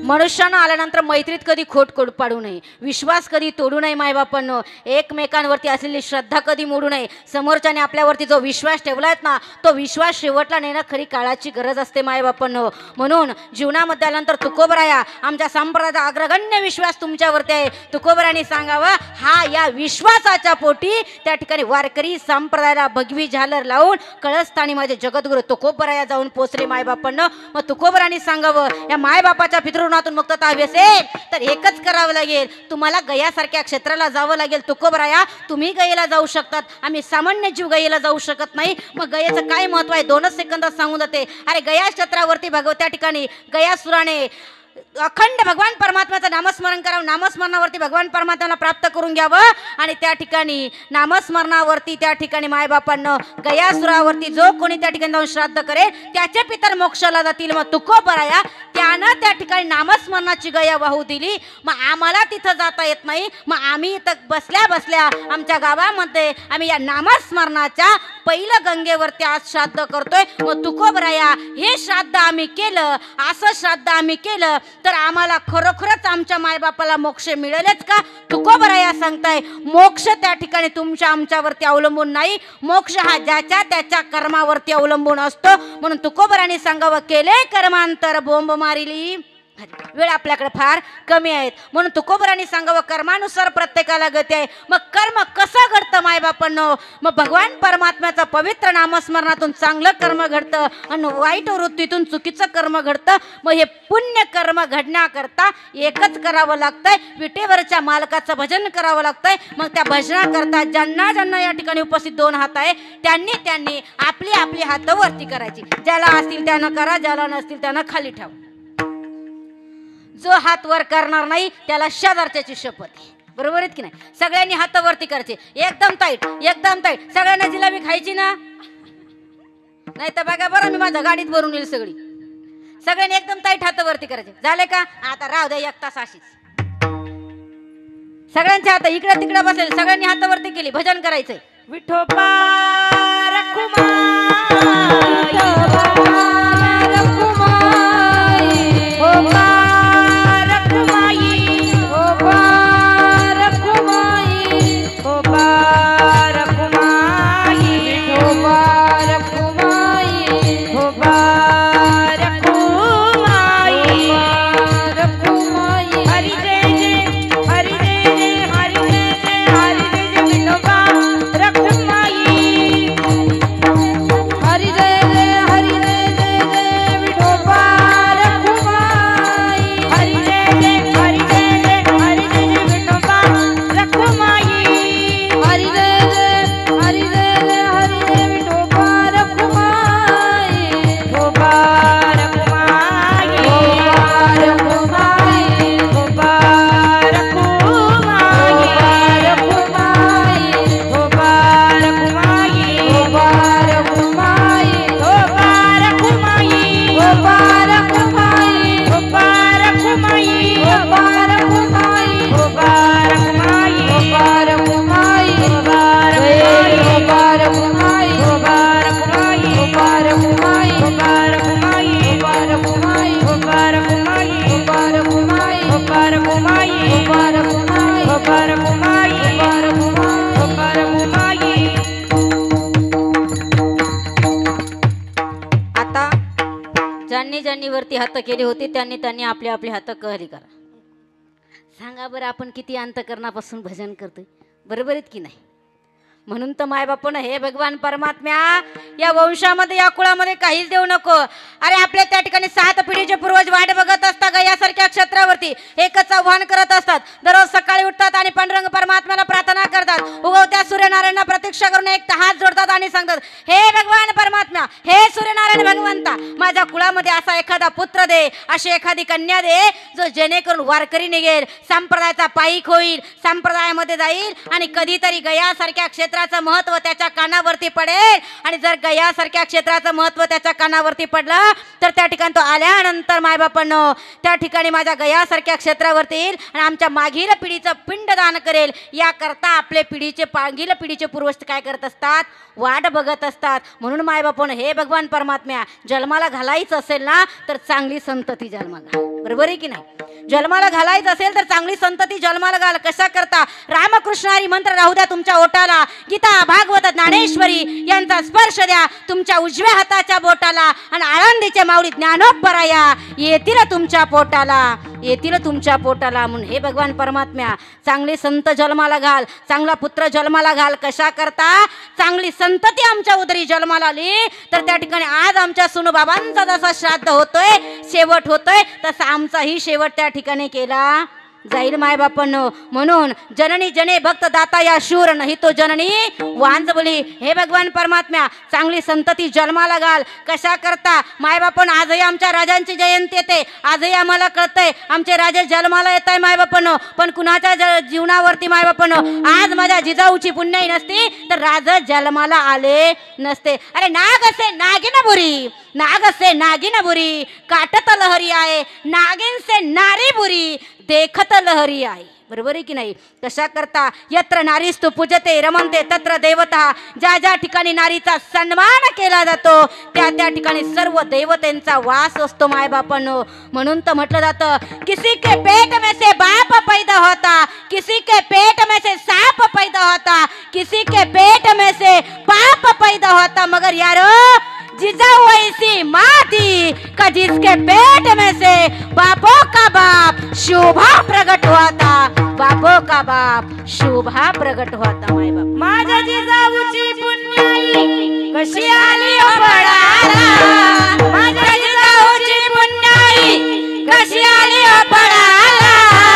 मनुष्यानं आल्यानंतर मैत्रीत कधी खोट खोट पाडू नये, विश्वास कधी तोडू नये मायबापांनो, एकमेकांवरती असलेली श्रद्धा कधी मोडू नये. समोरच्याने आपल्यावरती जो विश्वास ठेवलाय ना तो विश्वास शेवटला नेणं खरी काळाची गरज असते मायबापांनो. म्हणून जीवनामध्ये आल्यानंतर तुकोबराया आमच्या संप्रदायाचा अग्रगण्य विश्वास तुमच्यावरती आहे. तुकोबरायांनी सांगावं हा या विश्वासाच्या पोटी त्या ठिकाणी वारकरी संप्रदायाला भगवी झालर लावून कळस्थानी माझे जगद्गुरु तुकोबराया जाऊन पोचले मायबापांनो. मग तुकोबरायांनी सांगावं या मायबापाच्या पितृऋणातून मुक्तता हवी असेल तर एकच करावं लागेल, तुम्हाला गयासारख्या क्षेत्राला जावं लागेल. तुकोबराया तुम्ही गयेला जाऊ शकतात, आम्ही सामान्य जीव गयेला जाऊ शकत नाही. मग गयेचं काय महत्व आहे दोनच सेकंदात सांगून जाते. अरे गया क्षेत्रावरती भगव त्या ठिकाणी गयासुराने अखंड भगवान परमात्म्याचं नामस्मरण करावं, नामस्मरणावरती भगवान परमात्म्याला प्राप्त करून घ्यावं. आणि त्या ठिकाणी नामस्मरणावरती त्या ठिकाणी मायबापांना गयासुरावरती जो कोणी त्या ठिकाणी जाऊन श्राद्ध करेल त्याचे पितर मोक्षाला जातील. मग तुकोबराया त्यानं त्या ठिकाणी नामस्मरणाची गया वाहू दिली. मग आम्हाला तिथं जाता येत नाही, मग आम्ही इथं बसल्या बसल्या आमच्या गावामध्ये आम्ही या नामस्मरणाच्या पहिलं गंगेवरती आज श्राद्ध करतोय. मग तुकोबराया हे श्राद्ध आम्ही केलं, असं श्राद्ध आम्ही केलं तर आम्हाला खरोखरच आमच्या मायबापाला मोक्ष मिळेलच का? तुकोबराया सांगताय मोक्ष त्या ठिकाणी तुमच्या आमच्यावरती अवलंबून नाही, मोक्ष हा ज्याच्या त्याच्या कर्मावरती अवलंबून असतो. म्हणून तुकोबरायांनी सांगावं केले कर्मांतर बोंब मारिली. वेळ आपल्याकडे फार कमी आहेत म्हणून तुकोबरायांनी सांगावं कर्मानुसार प्रत्येकाला गती आहे. मग कर्म कसं घडतं मायबापांनो? मग भगवान परमात्म्याचं पवित्र नामस्मरणातून चांगलं कर्म घडतं आणि वाईट वृत्तीतून चुकीचं कर्म घडतं. मग हे पुण्य कर्म घडण्याकरता एकच करावं लागतंय, विटेवरच्या मालकाचं भजन करावं लागतंय. मग त्या भजनाकरता ज्यांना ज्यांना या ठिकाणी उपस्थित दोन हात आहे त्यांनी त्यांनी आपली आपली हात वरती करायची. ज्याला असतील त्यानं करा, ज्याला नसतील त्यानं खाली ठेवा. जो हात वर करणार नाही त्याला शेजारच्याची शपथ आहे, बरोबर आहेत की नाही? सगळ्यांनी हात वरती करायचे, एकदम टाईट एकदम टाईट. सगळ्यांना जिलेबी खायची ना? नाही तर बघा बरं मी माझ्या गाडीत भरून येईल सगळी. सगळ्यांनी एकदम टाईट हात वरती करायचे. झाले का? आता राहू द्या एक तास अशीच. सगळ्यांचे हात इकडे तिकडे बसलेले सगळ्यांनी हात वरती केली. भजन करायचंय. विठोबा रखुमाई ज्यांनी ज्यांनी वरती हात केले होते त्यांनी त्यांनी आपले आपले हात कहरी करा. सांगा बरं आपण किती अंतकरणापासून भजन करतोय, बरोबर आहेत की नाही? म्हणून तर मायबापानं हे भगवान परमात्म्या या वंशामध्ये या कुळामध्ये काहीच देऊ नको. अरे आपल्या त्या ठिकाणी सात पिढीचे पूर्वज वाट बघत असतात यासारख्या क्षेत्रावरती एकच आव्हान करत असतात. दररोज सकाळी उठतात आणि पांडुरंग परमात्म्याला प्रार्थना करतात. उगवत्या सूर्यनारायणला प्रतीक्षा करून एक हात जोडतात आणि सांगतात हे भगवान परमात्मा, हे सूर्यनारायण भगवंता, माझ्या कुळामध्ये असा एखादा पुत्र दे, अशी एखादी कन्या दे जो जेणेकरून वारकरी निघेल, संप्रदायाचा पाईक होईल, संप्रदायामध्ये जाईल आणि कधीतरी गयासारख्या क्षेत्र क्षेत्राचं महत्व त्याच्या कानावरती पडेल आणि जर गयासारख्या क्षेत्राचं महत्व त्याच्या कानावरती पडलं तर त्या ठिकाणी तो आल्यानंतर मायबापांनो त्या ठिकाणी माझ्या गयासारख्या क्षेत्रावरती येईल आणि आमच्या मागील पिढीचं पिंडदान करेल. याकरता आपले पिढीचे मागील पिढीचे पूर्वज काय करत असतात, वाट बघत असतात. म्हणून मायबापांनो हे भगवान परमात्म्या जन्माला घालायचं असेल ना तर चांगली संतती जन्माला, बरोबर आहे की नाही? जन्माला घालायचं असेल तर चांगली संतती जन्माला घाल. कशा करता? रामकृष्ण हरी मंत्र राहू द्या तुमच्या ओटाला, गीता भागवत ज्ञानेश्वरी यांचा स्पर्श द्या तुमच्या उजव्या हाताच्या बोटाला आणि आळंदीचे माऊली ज्ञानोबराया येतील तुमच्या पोटाला, येतील तुमच्या पोटाला. म्हणून हे भगवान परमात्म्या चांगली संत जन्माला घाल, चांगला पुत्र जन्माला घाल. कशा करता? चांगली संतती आमच्या उदरी जन्माला आली तर त्या ठिकाणी आज आमच्या सुनू बाबांचा जसा श्राद्ध होतोय, शेवट होतोय, तसा आमचाही शेवट त्या ठिकाणी केला जाईल मायबापांनो. म्हणून जननी जने भक्त दाता या शूर नाही तो जननी वांज बोली. हे भगवान परमात्म्या चांगली संतती जन्माला घाल. कशा करता? मायबापन आजही आमच्या राजांची जयंती येते, आजही आम्हाला कळतंय आमचे राजे जन्माला येत आहे मायबापांनो, पण कुणाच्या जीवनावरती मायबापांनो आज माझ्या जिजाऊची पुण्याई नसती तर राज जन्माला आले नसते. अरे नाग असे नागिन बुरी, नाग असे नागिन बुरी, काटत लहरी आहे, नागिन से नारी बुरी, देखत लहरी आहे. बरोबर आहे की नाही? कशा करता? यत्र नारीस्तु पूजते रमनते तत्र देवता. ज्या ज्या ठिकाणी नारीचा सन्मान केला जातो त्या त्या ठिकाणी सर्व देवतेंचा वास असतो मायबापांनो. म्हणून तर म्हटलं जातं किसी के पेट में से बाप पैदा होता, किसी के पेट में से सांप पैदा होता, किसी के पेट में से पाप पैदा होता, मगर यारो जिजाऊ ऐसी माँ थी का जिसके पेट में से बापों का बाप शोभा प्रकट हुआ था, बापों का बाप शोभा प्रकट हुआ था. माय बाप माझ्या जिजाऊची पुण्याई कशी आली ओ पडाला, माझ्या जिजाऊची पुण्याई कशी आली ओ पडाला.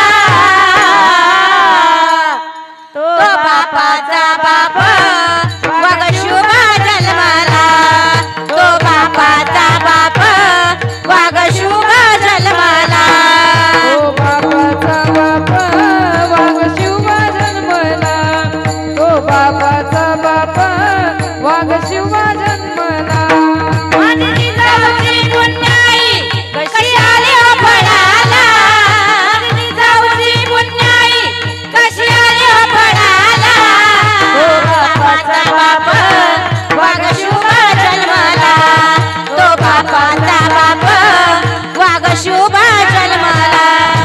तो बापाचा बाप वाग शुभा जन्माला, तो बापाचा बाप वाग शुभा जन्माला, तो बापाचा बाप वाग शुभा जन्मला, तो बापाचा बाप वाग शुभा जन्मला. माझी जिजाऊची पुण्याई कशी आली ओ पडाला, माझी जिजाऊची पुण्याई कशी आली ओ पडाला. तो बापाचा बाप वाग शुभा जन्मला, तो बापाचा बाप वाग शुभा जन्मला.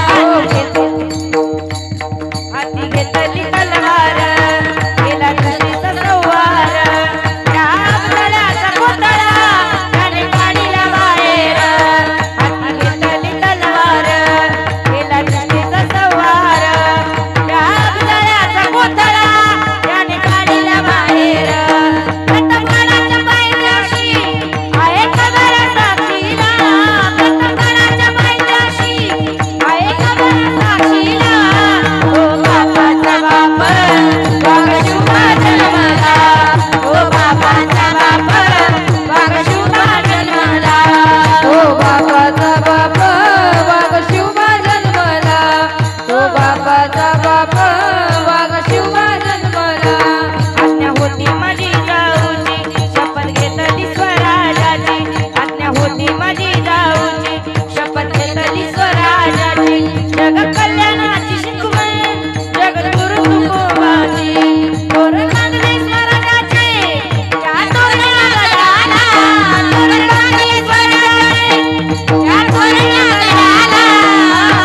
हाती घेतली तलवार केला धरणीचा संवार, त्या अफजलाचा पुतळा त्याने काढिला बाहेर. हाती घेतली तलवार केला धरणीचा संवार, त्या अफजलाचा पुतळा त्याने काढिला बाहेर. प्रतापगडाच्या पायथ्याशी आहे खबर साक्षीला, प्रतापगडाच्या पायथ्याशी आहे खबर साक्षीला. ओ बापाचा बाप वाग शुभा जन्मला, ओ बापाचा बाप वाग शुभा जन्मला, ओ बापाचा बाप वाग शुभा जन्मला, ओ बापाचा बाप वाग शुभा जन्मला. आज्ञा होती माझी जाऊची शपथ घेतली स्वराजाची, आज्ञा होती माझी जाऊची शपथ घेतली स्वराजाची. जग कल्याणाची शिकवण जगद्गुरु तुकोबाची, तोरण बांधले स्वराजाचे त्या तोरणाला गडाला, तोरण बांधले स्वराजाचे त्या तोरणाला गडाला.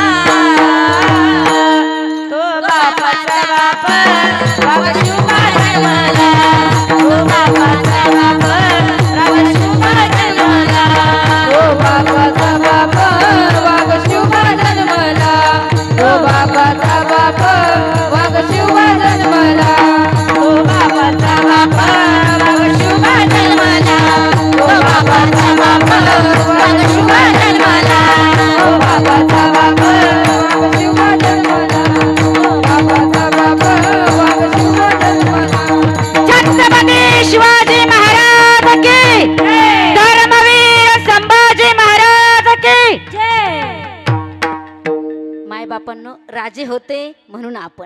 तो बापाचा बाप वाग शुभा जन्मला, तो बापाचा बाप वाग शुभा जन्मला, तो बापाचा बाप वाग शुभा जन्मला, तो बापाचा बाप वाग शुभा जन्मला, तो बापाचा बाप वाग शुभा जन्मला, तो बापाचा बाप वाग शुभा जन्मला, तो बापाचा बाप वाग शुभा जन्मला, तो बापाचा बाप वाग शुभा जन्मला. छत्रपती शिवाजी महाराज की धर्मवीर संभाजी महाराज की मायबापांनो राजे होते म्हणून आपण आहोत.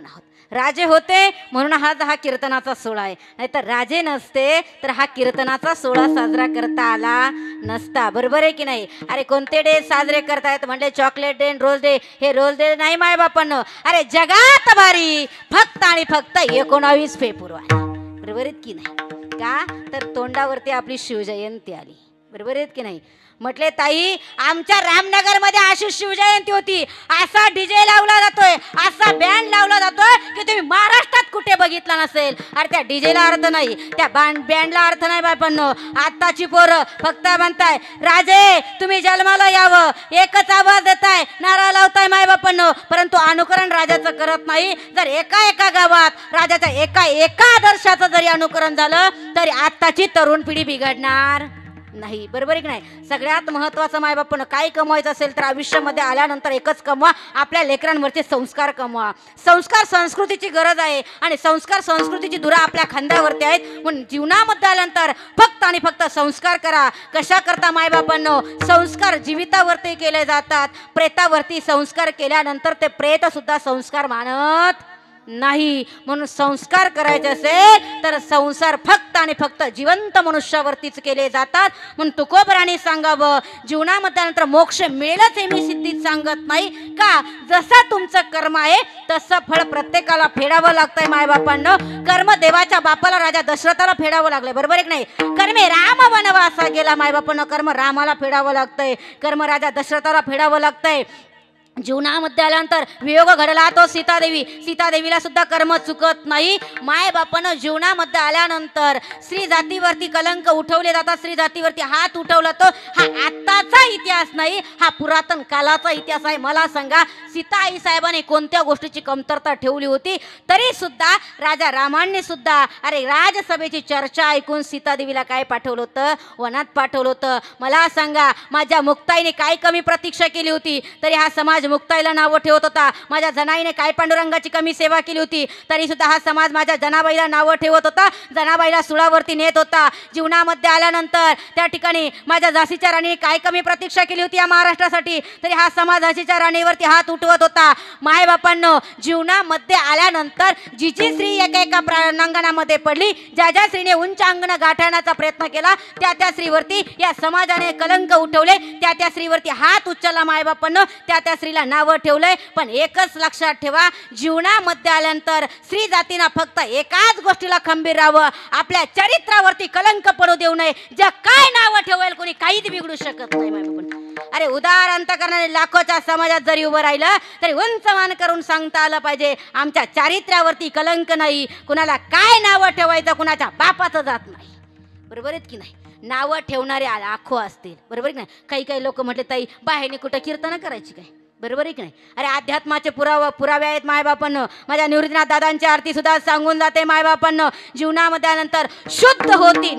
राजे होते म्हणून हा हा कीर्तनाचा सोहळा आहे, नाहीतर राजे नसते तर हा कीर्तनाचा सोहळा साजरा करता आला नसता. बरोबर आहे की नाही? अरे कोणते डे साजरे करतायत म्हणले चॉकलेट डे, रोज डे. हे रोज डे नाही माय बापांनो, अरे जगात भारी फक्त आणि फक्त एकोणावीस फेब्रुवारी. बरोबर आहेत की नाही? का तर तोंडावरती आपली शिवजयंती आली. बरोबर आहेत की नाही? म्हटले ताई आमच्या रामनगर मध्ये अशी शिवजयंती होती, असा डीजे लावला जातोय, असा बँड लावला जातोय की तुम्ही महाराष्ट्रात कुठे बघितला नसेल. अरे त्या डीजेला अर्थ नाही, त्या बँडला अर्थ नाही बापांनो. आताची पोरं फक्त म्हणताय राजे तुम्ही जन्माला यावं, एकच आवाज देताय, नारा लावताय माय बापांनो, परंतु अनुकरण राजाचं करत नाही. जर एका एका गावात राजाच्या एका एका आदर्शाचं जरी अनुकरण झालं तरी आत्ताची तरुण पिढी बिघडणार नाही. बरोबर आहे की नाही? सगळ्यात महत्वाचं मायबापानं काय कमवायचं असेल तर आयुष्यामध्ये आल्यानंतर एकच कमवा, आपल्या लेकरांवरचे संस्कार कमवा. संस्कार संस्कृतीची गरज आहे आणि संस्कार संस्कृतीची धुरा आपल्या खांद्यावरती आहेत. म्हणून जीवनामध्ये आल्यानंतर फक्त आणि फक्त संस्कार करा. कशा करता मायबापांनो? संस्कार जीवितावरती केले जातात, प्रेतावरती संस्कार केल्यानंतर ते प्रेत सुद्धा संस्कार मानत नाही. म्हणून संस्कार करायचे असेल तर संसार फक्त आणि फक्त जिवंत मनुष्यावरतीच केले जातात. म्हणून तुकोबराने सांगावं जीवनामध्ये नंतर मोक्ष मिळेलच हे मी सिद्धीत सांगत नाही. का? जसं तुमचं कर्म आहे तसं फळ प्रत्येकाला फेडावं लागतंय मायबापांना. कर्म देवाच्या बापाला राजा दशरथाला फेडावं लागलंय. बरोबर आहे की नाही? कर्मे राम वनवासा गेला मायबापांना, कर्म रामाला फेडावं लागतंय, कर्म राजा दशरथाला फेडावं लागतंय. जीवनामध्ये आल्यानंतर वियोग घडला तो सीतादेवी, सीतादेवीला सुद्धा कर्म चुकत नाही. माय बापानं जीवनामध्ये आल्यानंतर स्त्री जातीवरती कलंक उठवले जातात, स्त्री जातीवरती हात उठवला तो हा आत्ताचा इतिहास नाही, हा पुरातन कालाचा इतिहास आहे. मला सांगा सीता आई साहेबांनी कोणत्या गोष्टीची कमतरता ठेवली होती तरी सुद्धा राजा रामांनी सुद्धा अरे राजसभेची चर्चा ऐकून सीतादेवीला काय पाठवलं होतं? वनात पाठवलं होतं. मला सांगा माझ्या मुक्ताईने काय कमी प्रतीक्षा केली होती तरी हा समाज मुक्ताईला नावं ठेवत होता. माझ्या जनाईने काय पांडुरंगाची कमी सेवा केली होती तरी सुद्धा हा समाज माझ्या जनाबाईला नावं ठेवत होता, जनाबाईला सुळावरती नेत होता. जीवनामध्ये आल्यानंतर त्या ठिकाणी माझ्या झाशीच्या राणीने काय कमी प्रतीक्षा केली होती या महाराष्ट्रासाठी तरी हा समाज झाशीच्या राणीवरती हात उठवत होता. माय बापांनो जीवनामध्ये आल्यानंतर जी जी स्त्री एका एका प्रांगणामध्ये पडली, ज्या ज्या स्त्रीने उंच अंगण गाठण्याचा प्रयत्न केला त्या त्या स्त्रीवरती या समाजाने कलंक उठवले, त्या त्या स्त्रीवरती हात उचलला माय बापांनो, त्या त्या स्त्रीला नावं ठेवलंय. पण एकच लक्षात ठेवा जीवनामध्ये आल्यानंतर स्त्री जातीनं फक्त एकाच गोष्टीला खंबीर राहावं, आपल्या चरित्रावरती कलंक पडू देऊ नये. जे काय नावं ठेवेल कोणी काहीच बिघडू शकत नाही माय बापांनो. अरे उदार अंतकरणाने लाखोच्या समाजात जरी उभं राहिलं तरी उंच मान करून सांगता आलं पाहिजे आमच्या चारित्र्यावरती कलंक नाही, कुणाला काय नावं ठेवायचं कुणाच्या बापाचं जात नाही. बरोबर आहेत की नाही? नावं ठेवणारे लाखो असतील. बरोबर की नाही? काही काही लोक म्हटले ताई बाहेरने कुठं कीर्तन करायची काय? बरोबर आहे की नाही? अरे अध्यात्माचे पुरावा पुरावे आहेत मायबापांनो. माझ्या निवृत्तीनाथ दादांची आरती सुद्धा सांगून जाते मायबापांनो. जीवनामध्ये नंतर शुद्ध होती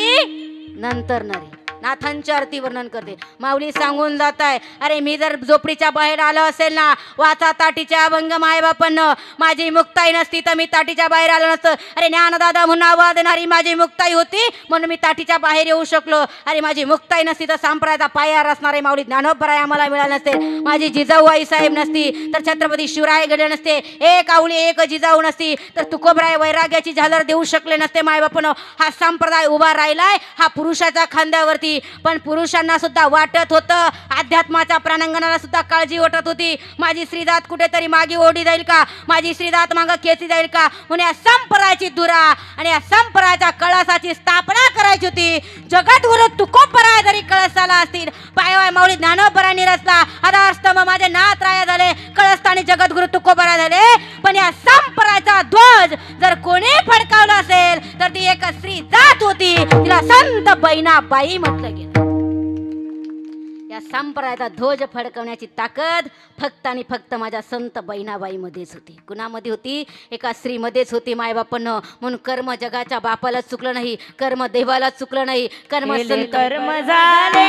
नारी नंतर नरी. नाथांची आरती वर्णन करते माऊली सांगून जात आहे. अरे मी जर झोपडीच्या बाहेर आलो असेल ना वाचा ताटीच्या अभंग मायबापांनो, माझी मुक्ताई नसती तर मी ताटीच्या बाहेर आलो नसतं. अरे ज्ञानदादा म्हणून आवाज देणारी माझी मुक्ताई होती म्हणून मी ताटीच्या बाहेर येऊ शकलो. अरे माझी मुक्ताई नसती तर संप्रदायाचा पायार असणारे माऊली ज्ञानोबराय आम्हाला मिळाले नसते. माझी जिजाऊ आई साहेब नसती तर छत्रपती शिवराय घडले नसते. एक आवली एक जिजाऊ नसती तर तुकोबराय वैराग्याची झालर देऊ शकले नसते मायबापांनो. हा संप्रदाय उभा राहिलाय हा पुरुषाच्या खांद्यावरती. पण पुरुषांना सुद्धा वाटत होतं, अध्यात्माच्या प्रांगणाला सुद्धा काळजी वाटत होती, माझी श्रीजात कुठेतरी मागे ओढी जाईल का, माझी श्रीजात मागं खेचली जाईल का. म्हणून या संप्रदायाची धुरा आणि या संप्रदायाच्या कळसाची स्थापना करायची होती. जगद्गुरु तुकोबराय जरी कळसाला असतील पायवाय माऊली ज्ञानोबरायांनी रचला, आधारस्तंभ माझे नाथ राया झाले, कळस्थानी जगद्गुरु तुकोबराय झाले. पण या संप्रदायाचा ध्वज जर कोणी फडकावला असेल तर ती एक स्त्री जात होती, तिला संत बहिणाबाई म्हटलं गेलं. या संप्रदायाचा ध्वज फडकवण्याची ताकद फक्त आणि फक्त माझ्या संत बहिणाबाई मध्येच होती. कुणामध्ये होती? एका स्त्रीमध्येच होती मायबापांनो. म्हणून कर्म जगाच्या बापाला चुकलं नाही, कर्म देवाला चुकलं नाही, कर्म संत कर्म झाले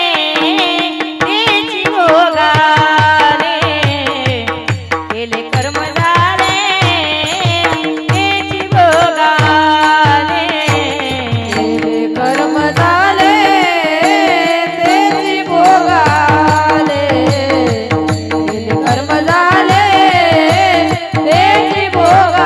तेची भोगाले, केले कर्म झाले तेची भोगाले, केले कर्म झाले तेची भोगाले, केले कर्म झाले तेची भोगाले.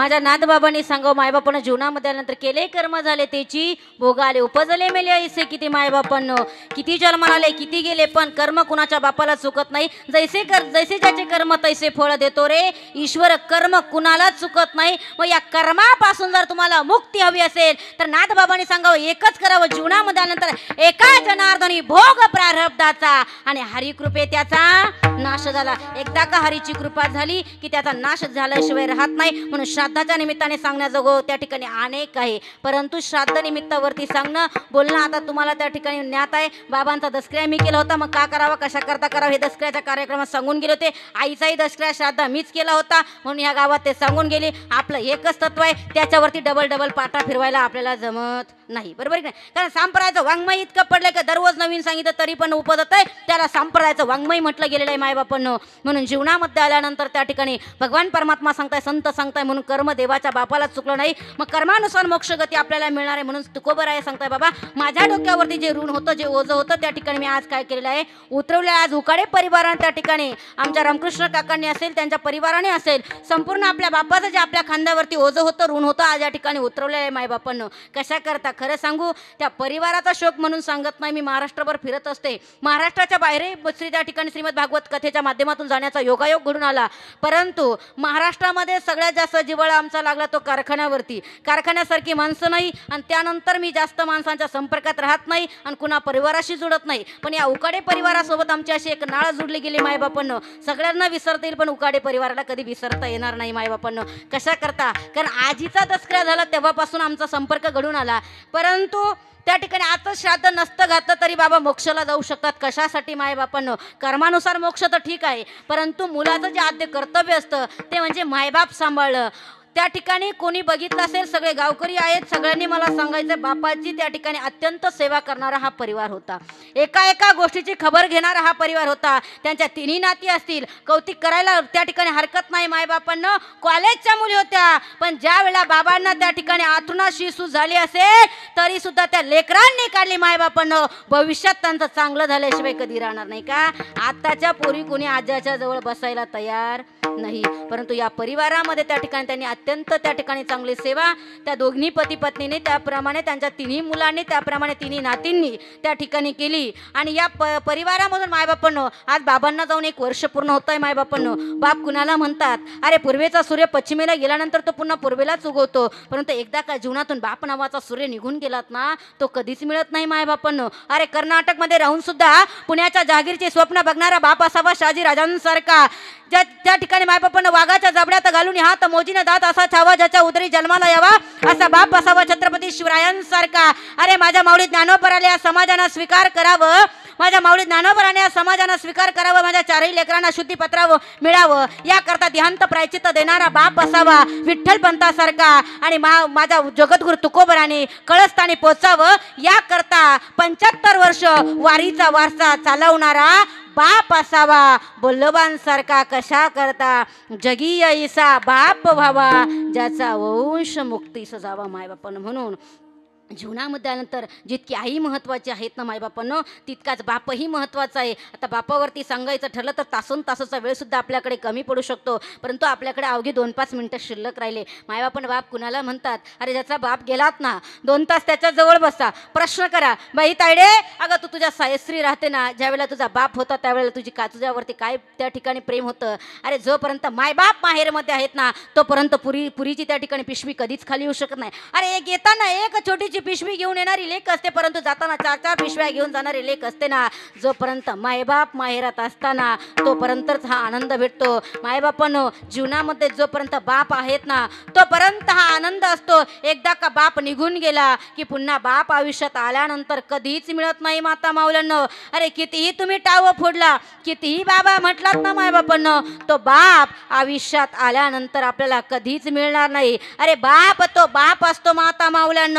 माझ्या नाथबाबांनी सांगावं मायबापानं जीवनामध्ये आल्यानंतर केले कर्म झाले त्याची भोगाले उपजले मेले ऐसे किती मायबापांनो किती जन्माला आले किती गेले पण कर्म कुणाच्या बापाला चुकत नाही जैसे कर जैसे ज्याचे कर्म तैसे फळ देतो रे ईश्वर कर्म कुणालाच चुकत नाही मग या कर्मापासून जर तुम्हाला मुक्ती हवी असेल तर नाथबाबांनी सांगावं एकच करावं जीवनामध्ये आल्यानंतर एका जनार्दनी भोग प्रारब्धाचा आणि हरिकृपे त्याचा नाश झाला एकदा का हरीची कृपा झाली की त्याचा नाश झाल्याशिवाय राहत नाही म्हणून श्राद्धाच्या निमित्ताने सांगण्याजोगं त्या ठिकाणी अनेक आहे परंतु श्राद्ध निमित्तावरती सांगणं बोलणं आता तुम्हाला त्या ठिकाणी ज्ञात आहे बाबांचा दसक्रिया मी केला होता मग का करावा कशा करता करावं हे दसक्रियाच्या कार्यक्रमात सांगून गेले होते आईचाही दसक्रिया श्राद्ध मीच केला होता म्हणून या गावात ते सांगून गेले आपलं एकच तत्व आहे त्याच्यावरती डबल डबल पाटा फिरवायला आपल्याला जमत नाही बरोबर की नाही कारण संप्रदायाचं वाङ्मय इतकं पडलं की दररोज नवीन सांगितलं तरी पण उपजत आहे त्याला संप्रदायाचं वाङ्मय म्हटलं गेलेलं आहे मायबापांनो म्हणून जीवनामध्ये आल्यानंतर त्या ठिकाणी भगवान परमात्मा सांगताय संत सांगताय म्हणून कर्म देवाच्या बापाला चुकलं नाही मग कर्मानुसार मोक्षगती आपल्याला मिळणार आहे म्हणून तुकोबर आहे सांगताय बाबा माझ्या डोक्यावरती जे ऋण होतं जे ओझं होतं त्या ठिकाणी मी आज काय केलेलं आहे उतरवलं आज उकाडे परिवाराने त्या ठिकाणी आमच्या रामकृष्ण काकांनी असेल त्यांच्या परिवाराने असेल संपूर्ण आपल्या बापाचं जे आपल्या खांद्यावरती ओझं होतं ऋण होतं आज या ठिकाणी उतरवलं आहे मायबापांनो कशा करता खरं सांगू त्या परिवाराचा शोक म्हणून सांगत नाही मी महाराष्ट्रभर फिरत असते महाराष्ट्राच्या बाहेरही श्री त्या ठिकाणी श्रीमद भागवत कथेच्या माध्यमातून जाण्याचा योगायोग घडून आला परंतु महाराष्ट्रामध्ये सगळ्यात जास्त जिव्हाळा आमचा लागला तो कारखान्यावरती कारखान्यासारखी माणसं नाही आणि त्यानंतर मी जास्त माणसांच्या संपर्कात राहत नाही आणि कुणा परिवाराशी जुळत नाही पण या उकाडे परिवारासोबत आमची अशी एक नाळ जुडली गेली मायबापांनो सगळ्यांना विसरता येईल पण उकाडे परिवाराला कधी विसरता येणार नाही मायबापांनो कशा करता कारण आजीचा दसरा झाला तेव्हापासून आमचा संपर्क घडून आला परंतु त्या ठिकाणी आता श्राद्ध नसतं घातलं तरी बाबा मोक्षाला जाऊ शकतात कशासाठी मायबापांनो कर्मानुसार मोक्ष तर ठीक आहे परंतु मुलाचं जे आद्य कर्तव्य असतं ते म्हणजे मायबाप सांभाळलं त्या ठिकाणी कोणी बघितलं असेल सगळे गावकरी आहेत सगळ्यांनी मला सांगायचं बापाची त्या ठिकाणी अत्यंत सेवा करणारा हा परिवार होता एका एका गोष्टीची खबर घेणारा हा परिवार होता त्यांच्या तिन्ही नाती असतील कौतिक करायला त्या ठिकाणी हरकत नाही मायबापांना कॉलेजच्या मुली होत्या पण ज्या वेळेला बाबांना त्या ठिकाणी आतुना शिसू झाली असेल तरी सुद्धा त्या लेकरांनी काढली मायबापांना भविष्यात त्यांचं चांगलं झाल्याशिवाय कधी राहणार नाही का आताच्या पोरी कोणी आज्याच्या जवळ बसायला तयार नाही परंतु या परिवारामध्ये त्या ठिकाणी त्यांनी अत्यंत त्या ठिकाणी चांगली सेवा त्या दोघी पती पत्नीने त्याप्रमाणे त्यांच्या तिन्ही मुलांनी त्याप्रमाणे तिन्ही नातींनी त्या ठिकाणी केली आणि या प परिवारामधून मायबापांनो आज बाबांना जाऊन एक वर्ष पूर्ण होत आहे मायबापांनो बाप कुणाला म्हणतात अरे पूर्वेचा सूर्य पश्चिमेला गेल्यानंतर तो पुन्हा पूर्वेलाच उगवतो परंतु एकदा का जीवनातून बाप नावाचा सूर्य निघून गेलात ना तो कधीच मिळत नाही मायबापांनो अरे कर्नाटकमध्ये राहून सुद्धा पुण्याच्या जहागीरचे स्वप्न बघणारा बाप असावा शहाजी राजांसारखा ज्या त्या ठिकाणी मायबापांना वाघाच्या जबड्यात घालून हात मोजीने दात असा छावा ज्याच्या उदरी जन्माला यावा असा बाप असावा छत्रपती शिवरायांसारखा अरे माझ्या माऊली ज्ञानोबराला या समाजानं स्वीकार करावं माझ्या माऊली ज्ञानोबराने या समाजानं स्वीकार करावं माझ्या चारही लेकरांना शुद्धी पत्रावं मिळावं याकरता देहांत प्रायचित्त देणारा बाप असावा विठ्ठल पंतासारखा आणि मा माझ्या जगद्गुरु तुकोबराने कळस्थानी पोचावं याकरता पंच्याहत्तर वर्ष वारीचा वारसा चालवणारा बाप असावा बल्लभांसारखा कशा करता जगी ऐसा बाप व्हावा ज्याचा वंश मुक्तीस जावा मायबापानं म्हणून जीवनामध्ये आल्यानंतर जितकी आई महत्त्वाची आहेत ना मायबापांनो तितकाच बापही महत्त्वाचा आहे आता बापावरती सांगायचं ठरलं तर तासून तासाचा वेळसुद्धा आपल्याकडे कमी पडू शकतो परंतु आपल्याकडे अवघी दोन पाच मिनटं शिल्लक राहिले मायबापन बाप कुणाला म्हणतात अरे ज्याचा बाप गेलात ना दोन तास त्याच्या जवळ बसा प्रश्न करा बाई तायडे अगं तू तुझ्या सायस्त्री राहते ना ज्यावेळेला तुझा बाप होता त्यावेळेला तुझी का तुझ्यावरती काय त्या ठिकाणी प्रेम होतं अरे जोपर्यंत मायबाप माहेरमध्ये आहेत ना तोपर्यंत पुरी पुरीची त्या ठिकाणी पिशवी कधीच खाली येऊ शकत नाही अरे एक येताना एक छोटीची पिशवी घेऊन येणारी लेक असते परंतु जाताना चार चार पिशव्या घेऊन जाणारी लेक असते ना जोपर्यंत मायबाप माहेरात असताना तोपर्यंतच हा आनंद भेटतो मायबापांनो जीवनामध्ये जोपर्यंत बाप आहेत ना तोपर्यंत हा आनंद असतो एकदा का बाप निघून गेला की पुन्हा बाप आयुष्यात आल्यानंतर कधीच मिळत नाही माता माऊल्यांनो अरे कितीही तुम्ही टाव फोडला कितीही बाबा म्हटलात ना मायबापांनो तो बाप आयुष्यात आल्यानंतर आपल्याला कधीच मिळणार नाही अरे बाप तो बाप असतो माता माऊल्यांनो जीव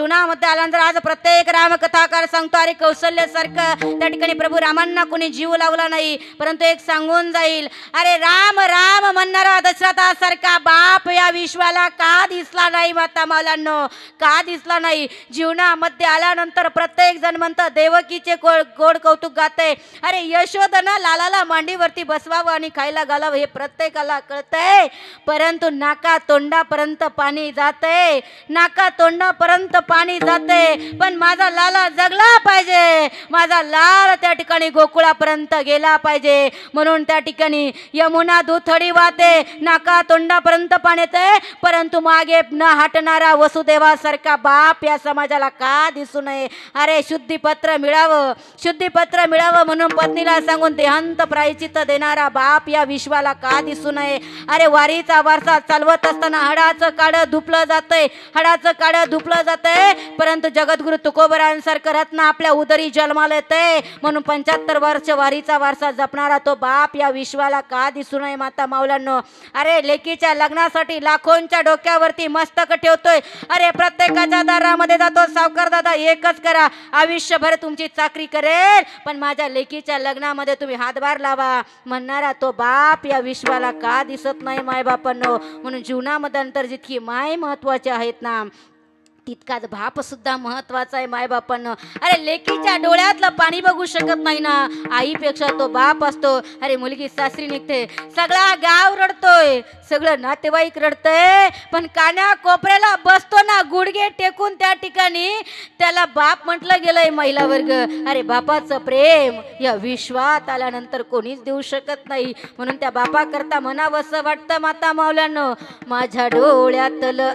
जीवनामध्ये आल्यानंतर आज प्रत्येक रामकथाकार सांगतो अरे कौशल्यासारखं त्या ठिकाणी प्रभू रामांना कोणी जीव लावला नाही, परंतु एक सांगून जाईल अरे राम राम म्हणणारा दशरथासारखा बाप या विश्वाला का दिसला नाही माता मावलांनो, का दिसला नाही. जीवनामध्ये आल्यानंतर प्रत्येक जण म्हणतं देवकीचे गोड कौतुक गाते. अरे यशोदना लालाला मांडीवरती बसवावं आणि खायला घालावं हे प्रत्येकाला कळतंय, परंतु नाका तोंडापर्यंत पाणी जाते, नाका तोंडापर्यंत पाणी जाते. पण माझा लाला जगला पाहिजे, माझा लाल त्या ठिकाणी गोकुळापर्यंत गेला पाहिजे, म्हणून त्या ठिकाणी यमुना दुथडी वाहते, नाका तोंडापर्यंत पाणी येते, परंतु मागे न हटणारा वसुदेवासारखा बाप या समाजाला का दिसू नये. अरे शुद्धीपत्र मिळावं, शुद्धीपत्र मिळावं म्हणून पत्नीला सांगून देहांत प्रायचित्त देणारा बाप या विश्वाला का दिसू नये. अरे वारीचा वारसा चालवत असताना हाडाचं काळं धुपलं जातंय, हाडाचं काळं धुपलं जातंय, परंतु जगद्गुरु तुकोबरांसारखं रत्न आपल्या उदरी जन्माला येतंय, म्हणून पंच्याहत्तर वर्ष वारीचा वारसा जपणारा तो बाप या विश्वाला का दिसू नये माता मावलांनो. अरे लेकीच्या लग्नासाठी लाखोंच्या डोक्यावरती मस्तक ठेवतोय, अरे प्रत्येकाच्या दारामध्ये जातो, सावकार दादा एकच करा, आयुष्यभर तुमची चाकरी करेल पण माझ्या लेकीच्या लग्नामध्ये तुम्ही हातभार लावा म्हणणारा तो बाप या विश्वाला का दिसत नाही मायबापांनो. म्हणून जीवनामध्ये अंतर जितकी माय महत्वाची आहेत ना तितकाच बाप सुद्धा महत्वाचा आहे मायबापांना. अरे लेकीच्या डोळ्यातलं पाणी बघू शकत नाही ना, आईपेक्षा तो बाप असतो. अरे मुलगी सासरी निघते, सगळा गाव रडतोय, सगळं नातेवाईक रडतंय, पण कान्या कोपऱ्याला बसतो ना गुडघे टेकून त्या ठिकाणी, त्याला बाप म्हटलं गेलंय महिला वर्ग. अरे बापाचं प्रेम या विश्वात आल्यानंतर कोणीच देऊ शकत नाही, म्हणून त्या बापा करता म्हणावंसं वाटतं माता मावल्यानं माझ्या डोळ्यातलं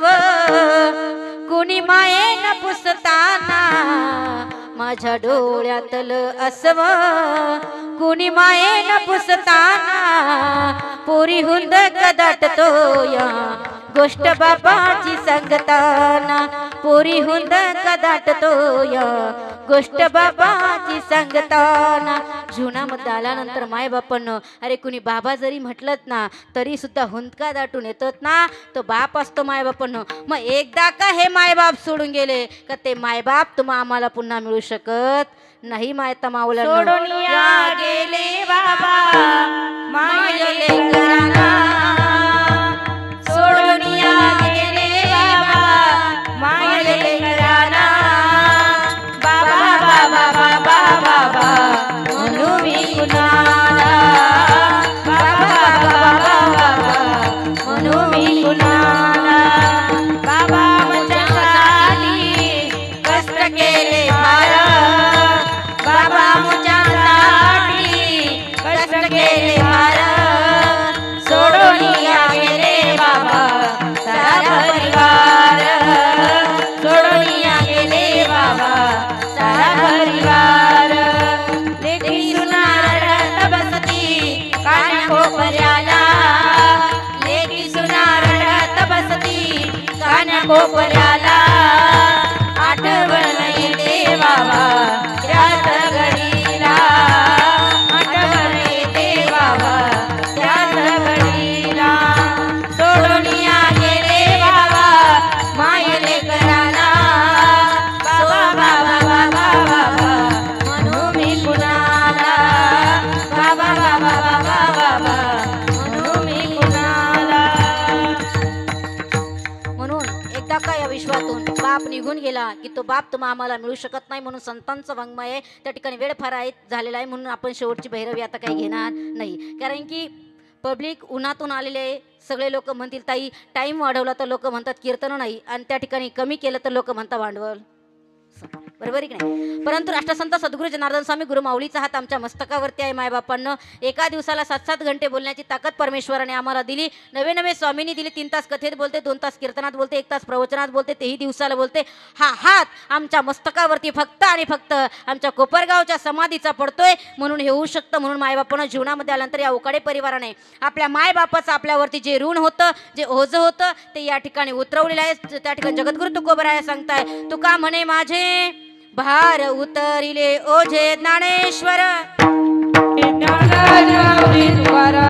असव कुणी मायेन पुसताना, माझ्या डोळ्यातलं असव कुणी मायेन पुसताना, पोरी हुंद कदाटतो या गोष्ट बापाची सांगताना, पोरी हुंद कदाटतो या गोष्ट बापाची सांगताना. जीवनामध्ये आल्यानंतर मायबापांनो अरे कुणी बाबा जरी म्हटलं ना तरी सुद्धा हुंदका दाटून येतात ना, तो बाप असतो मायबापांनो. मग एकदा का हे मायबाप सोडून गेले का ते मायबाप तुम्हा आम्हाला पुन्हा मिळू शकत नाही मायता मावला. सोडून या गेले बाबा मायले घराना, सोडून या गेले बाबा मायले घराना, बाबा बाबा बाबा बाबा म्हणू मी कुणाला, बाबा बाबा बाबा म्हणू मी कुणाला. बाबा माझ्यासाठी कष्ट केले फार, बाबा मुझ्यासाठी कष्ट केले फार, सोडून या गेले बाबा सारा परिवार, सोडून या गेले बाबा सारा परिवार. लेकी सुनार रडत बसती कान्या कोपऱ्याला, लेकी सुनार रडत बसती कान्या कोपऱ्याला, आठवण येते बाबा त्याच घडीला, आठवण येते बाबा त्याच घडीला. सोडून या गेले बाबा मायले कराला, बाबा बाबा बाबा बाबा म्हणू मी कुणाला, बाबा बाबा बाबा बाबा म्हणू मी कुणाला. म्हणून एकदा का या विश्वातून बाप निघून गेला की तो बाप तुम्हा आम्हाला मिळू शकत नाही, म्हणून संतांचं वाङ्मय आहे त्या ठिकाणी वेळ फार आहे झालेला आहे, म्हणून आपण शेवटची भैरवी आता काही घेणार नाही. कारण की पब्लिक उन्हातून आलेले आहे, सगळे लोक म्हणतील ताई टाईम वाढवला तर लोक म्हणतात कीर्तन नाही, आणि त्या ठिकाणी कमी केलं तर लोक म्हणतात भांडवल, बरोबर आहे की नाही. परंतु राष्ट्रसंत सद्गुरू जनार्दन स्वामी गुरु माऊलीचा हात आमच्या मस्तकावरती आहे मायबापांना. एका दिवसाला सात सात घंटे बोलण्याची ताकद परमेश्वराने आम्हाला दिली. नवे नवे स्वामींनी दिली. तीन तास कथेत बोलते, दोन तास कीर्तनात बोलते, एक तास प्रवचनात बोलते, तेही दिवसाला बोलते. हा हात आमच्या मस्तकावरती फक्त आणि फक्त आमच्या कोपरगावच्या समाधीचा पडतोय, म्हणून हे होऊ शकतं. म्हणून मायबापांना जीवनामध्ये आल्यानंतर या उकाडे परिवाराने आपल्या मायबापाचं आपल्यावरती जे ऋण होतं, जे ओझं होतं ते या ठिकाणी उतरवलेलं आहे. त्या ठिकाणी जगद्गुरु तुकोबराया सांगताय, तुका म्हणे माझे भार उतरिले ओझे ज्ञानेश्वर.